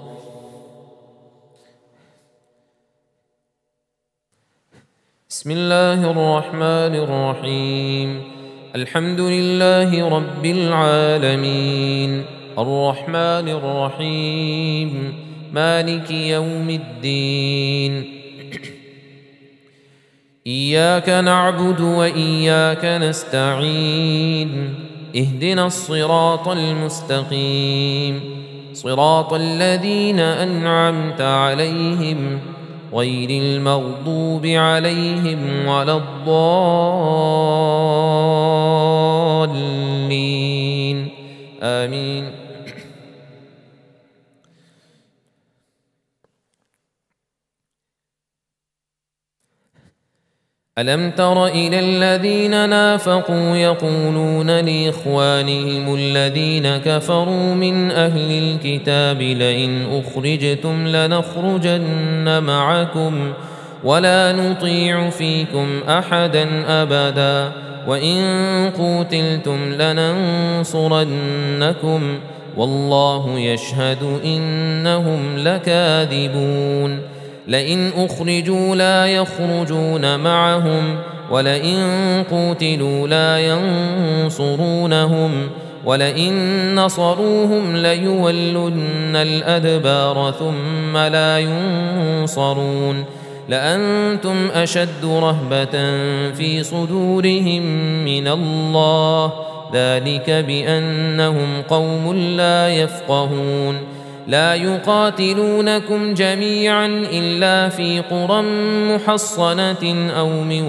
بسم الله الرحمن الرحيم. الحمد لله رب العالمين الرحمن الرحيم مالك يوم الدين. إياك نعبد وإياك نستعين. اهدنا الصراط المستقيم صراط الذين أنعمت عليهم غير المغضوب عليهم ولا الضالين آمين. ألم تر إلى الذين نافقوا يقولون لإخوانهم الذين كفروا من أهل الكتاب لئن أخرجتم لنخرجن معكم ولا نطيع فيكم أحدا أبدا وإن قوتلتم لننصرنكم والله يشهد إنهم لكاذبون. لئن أخرجوا لا يخرجون معهم ولئن قوتلوا لا ينصرونهم ولئن نصروهم ليولن الأدبار ثم لا ينصرون. لأنتم أشد رهبة في صدورهم من الله ذلك بأنهم قوم لا يفقهون. لا يقاتلونكم جميعا إلا في قرى محصنة أو من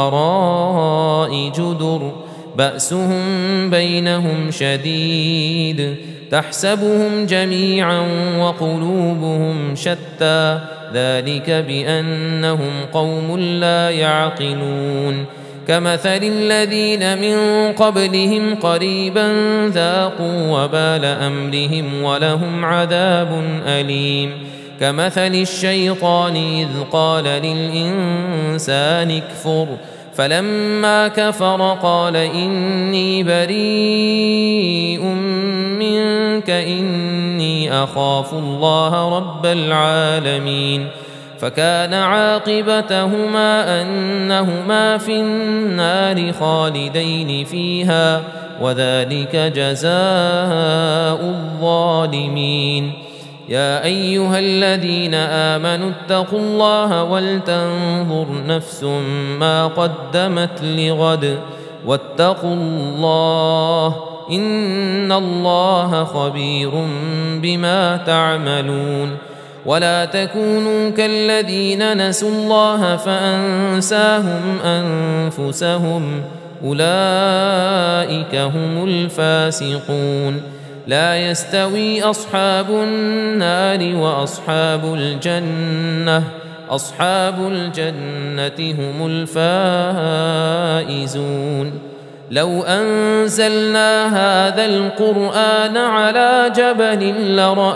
وراء جدر بأسهم بينهم شديد تحسبهم جميعا وقلوبهم شتى ذلك بأنهم قوم لا يعقلون. كمثل الذين من قبلهم قريبا ذاقوا وبال أمرهم ولهم عذاب أليم. كمثل الشيطان إذ قال للإنسان اكفر فلما كفر قال إني بريء منك إني أخاف الله رب العالمين. فكان عاقبتهما أنهما في النار خالدين فيها وذلك جزاء الظالمين. يا أيها الذين آمنوا اتقوا الله ولتنظر نفس ما قدمت لغد واتقوا الله إن الله خبير بما تعملون. ولا تكونوا كالذين نسوا الله فأنساهم أنفسهم أولئك هم الفاسقون. لا يستوي أصحاب النار وأصحاب الجنة، أصحاب الجنة هم الفائزون. لو أنزلنا هذا القرآن على جبل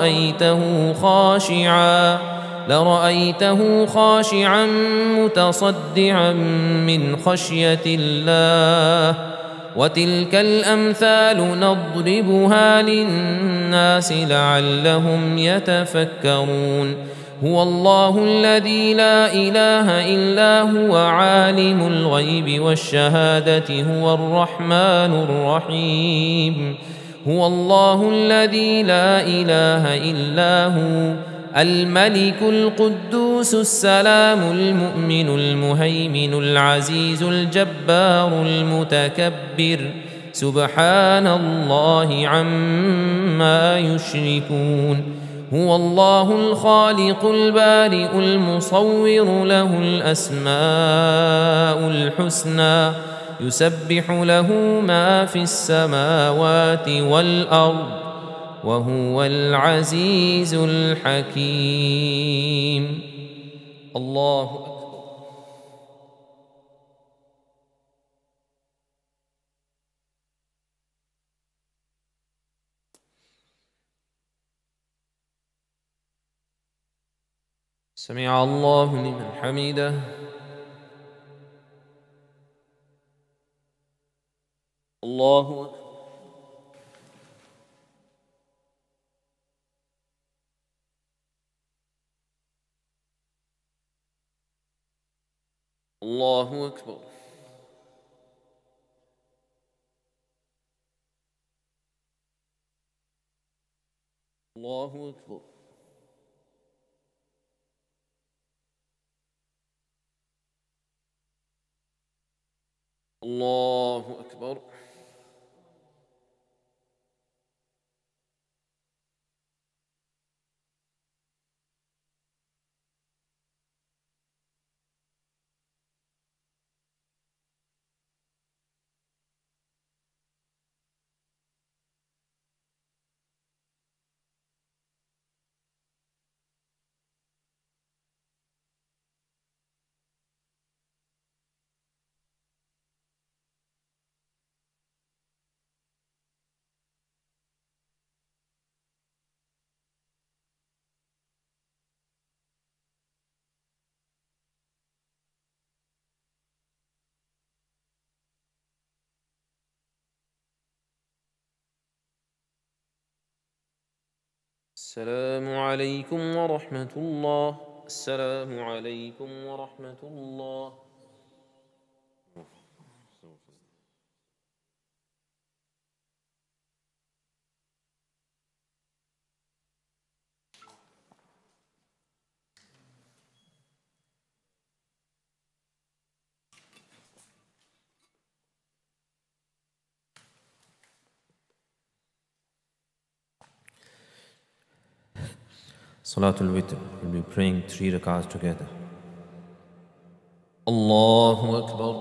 لرأيته خاشعا متصدعا من خشية الله. وتلك الأمثال نضربها للناس لعلهم يتفكرون. هو الله الذي لا إله إلا هو عالم الغيب والشهادة هو الرحمن الرحيم. هو الله الذي لا إله إلا هو الملك القدوس السلام المؤمن المهيمن العزيز الجبار المتكبر سبحان الله عما يشركون. هو الله الخالق البارئ المصور له الأسماء الحسنى يسبح له ما في السماوات والأرض وهو العزيز الحكيم. الله أكبر. سمع الله لمن حمده. الله أكبر. الله أكبر. الله أكبر. الله أكبر. السلام عليكم ورحمة الله. السلام عليكم ورحمة الله. Salatul Witr, we'll be praying 3 rakats together. Allahu Akbar.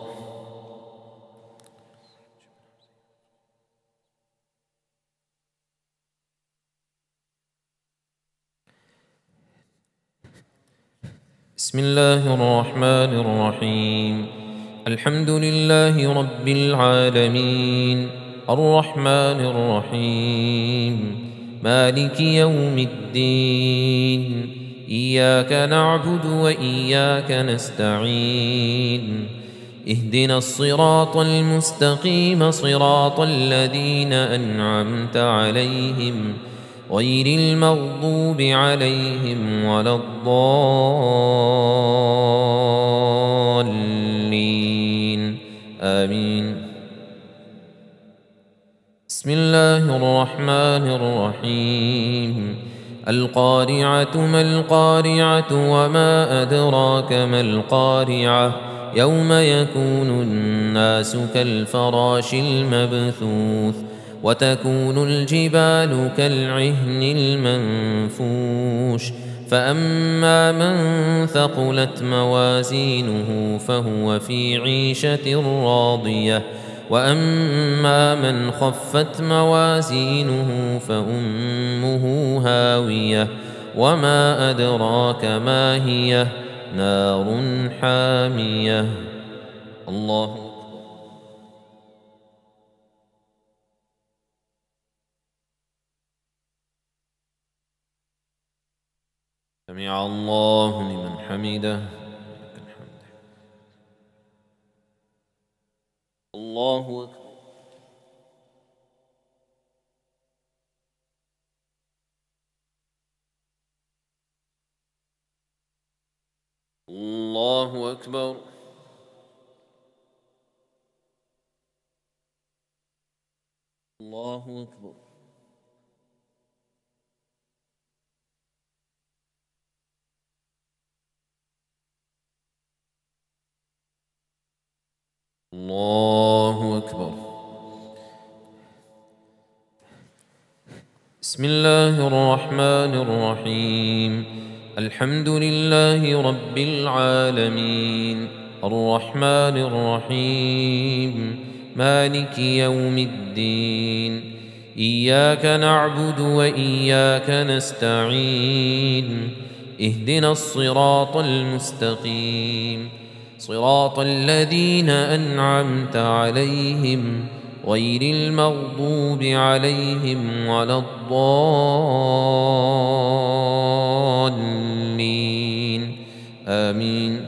بسم الله الرحمن الرحيم. الحمد لله رب العالمين الرحمن الرحيم مالك يوم الدين. إياك نعبد وإياك نستعين. اهدنا الصراط المستقيم صراط الذين أنعمت عليهم غير المغضوب عليهم ولا الضالين آمين. بسم الله الرحمن الرحيم. القارعة ما القارعة وما أدراك ما القارعة يوم يكون الناس كالفراش المبثوث وتكون الجبال كالعهن المنفوش فأما من ثقلت موازينه فهو في عيشة راضية وأما من خفت موازينه فأمه هاوية وما أدراك ما هي نار حامية. الله سمع الله لمن حمده. الله أكبر. الله أكبر. الله أكبر. الله أكبر. بسم الله الرحمن الرحيم. الحمد لله رب العالمين الرحمن الرحيم مالك يوم الدين إياك نعبد وإياك نستعين اهدنا الصراط المستقيم صراط الذين أنعمت عليهم غير المغضوب عليهم ولا الضالين آمين.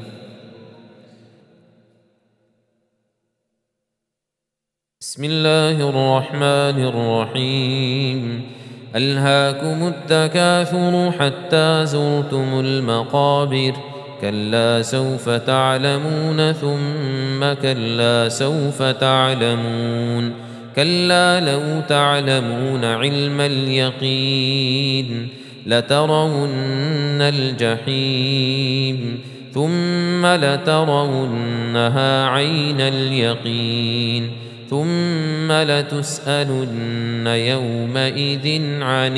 بسم الله الرحمن الرحيم. ألهاكم التكاثر حتى زرتم المقابر كلا سوف تعلمون ثم كلا سوف تعلمون كلا لو تعلمون علم اليقين لترون الجحيم ثم لترونها عين اليقين ثم لتسألن يومئذ عن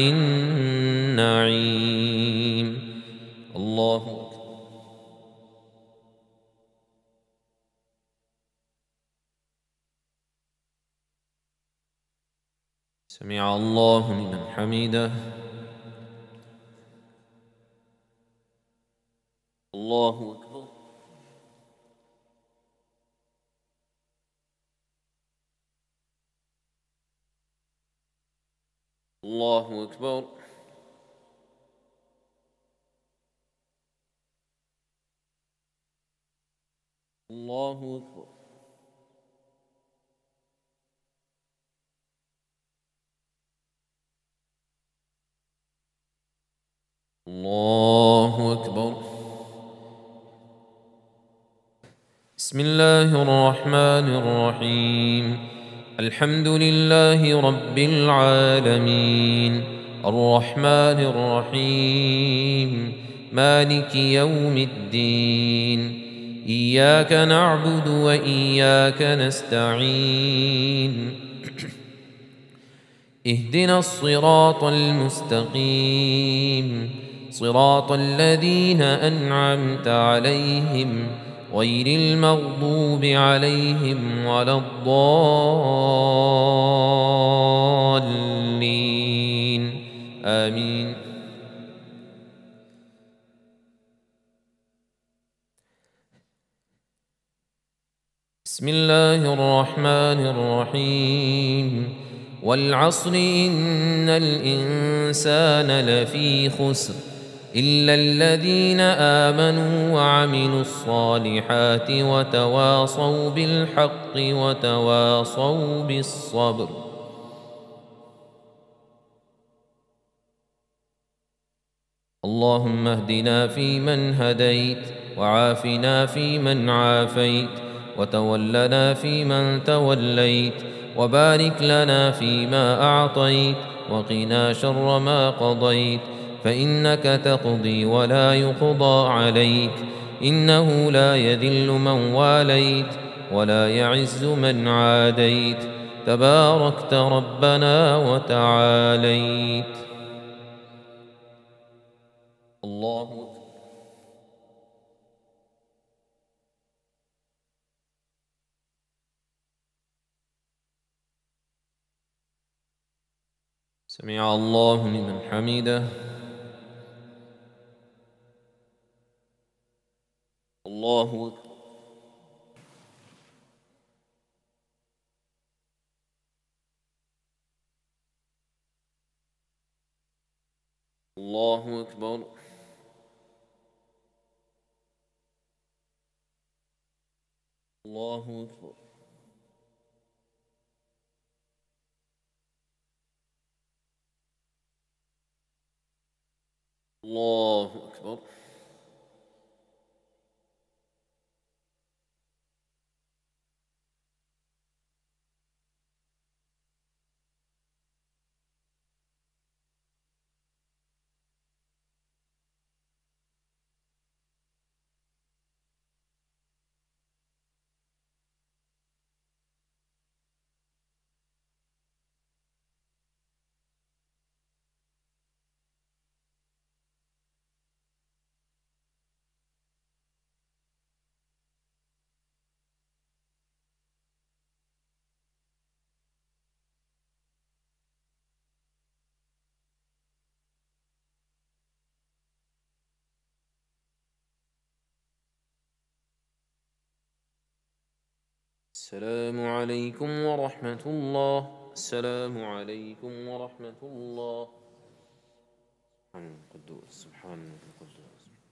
النعيم. الله أكبر. سمع الله لمن حمده. الله أكبر. الله أكبر. الله أكبر. الله أكبر. بسم الله الرحمن الرحيم. الحمد لله رب العالمين الرحمن الرحيم مالك يوم الدين إياك نعبد وإياك نستعين اهدنا الصراط المستقيم صراط الذين أنعمت عليهم غير المغضوب عليهم ولا الضالين آمين. بسم الله الرحمن الرحيم. والعصر إن الإنسان لفي خسر إلا الذين آمنوا وعملوا الصالحات وتواصوا بالحق وتواصوا بالصبر. اللهم اهدنا فيمن هديت وعافنا فيمن عافيت وتولنا فيمن توليت وبارك لنا فيما أعطيت وقنا شر ما قضيت فإنك تقضي ولا يقضى عليك إنه لا يذل من واليت ولا يعز من عاديت تباركت ربنا وتعاليت. الله سمع الله لمن حمده. الله أكبر. الله أكبر. الله أكبر. الله أكبر. السلام عليكم ورحمة الله. السلام عليكم ورحمة الله. سبحان القدوس. سبحان القدوس.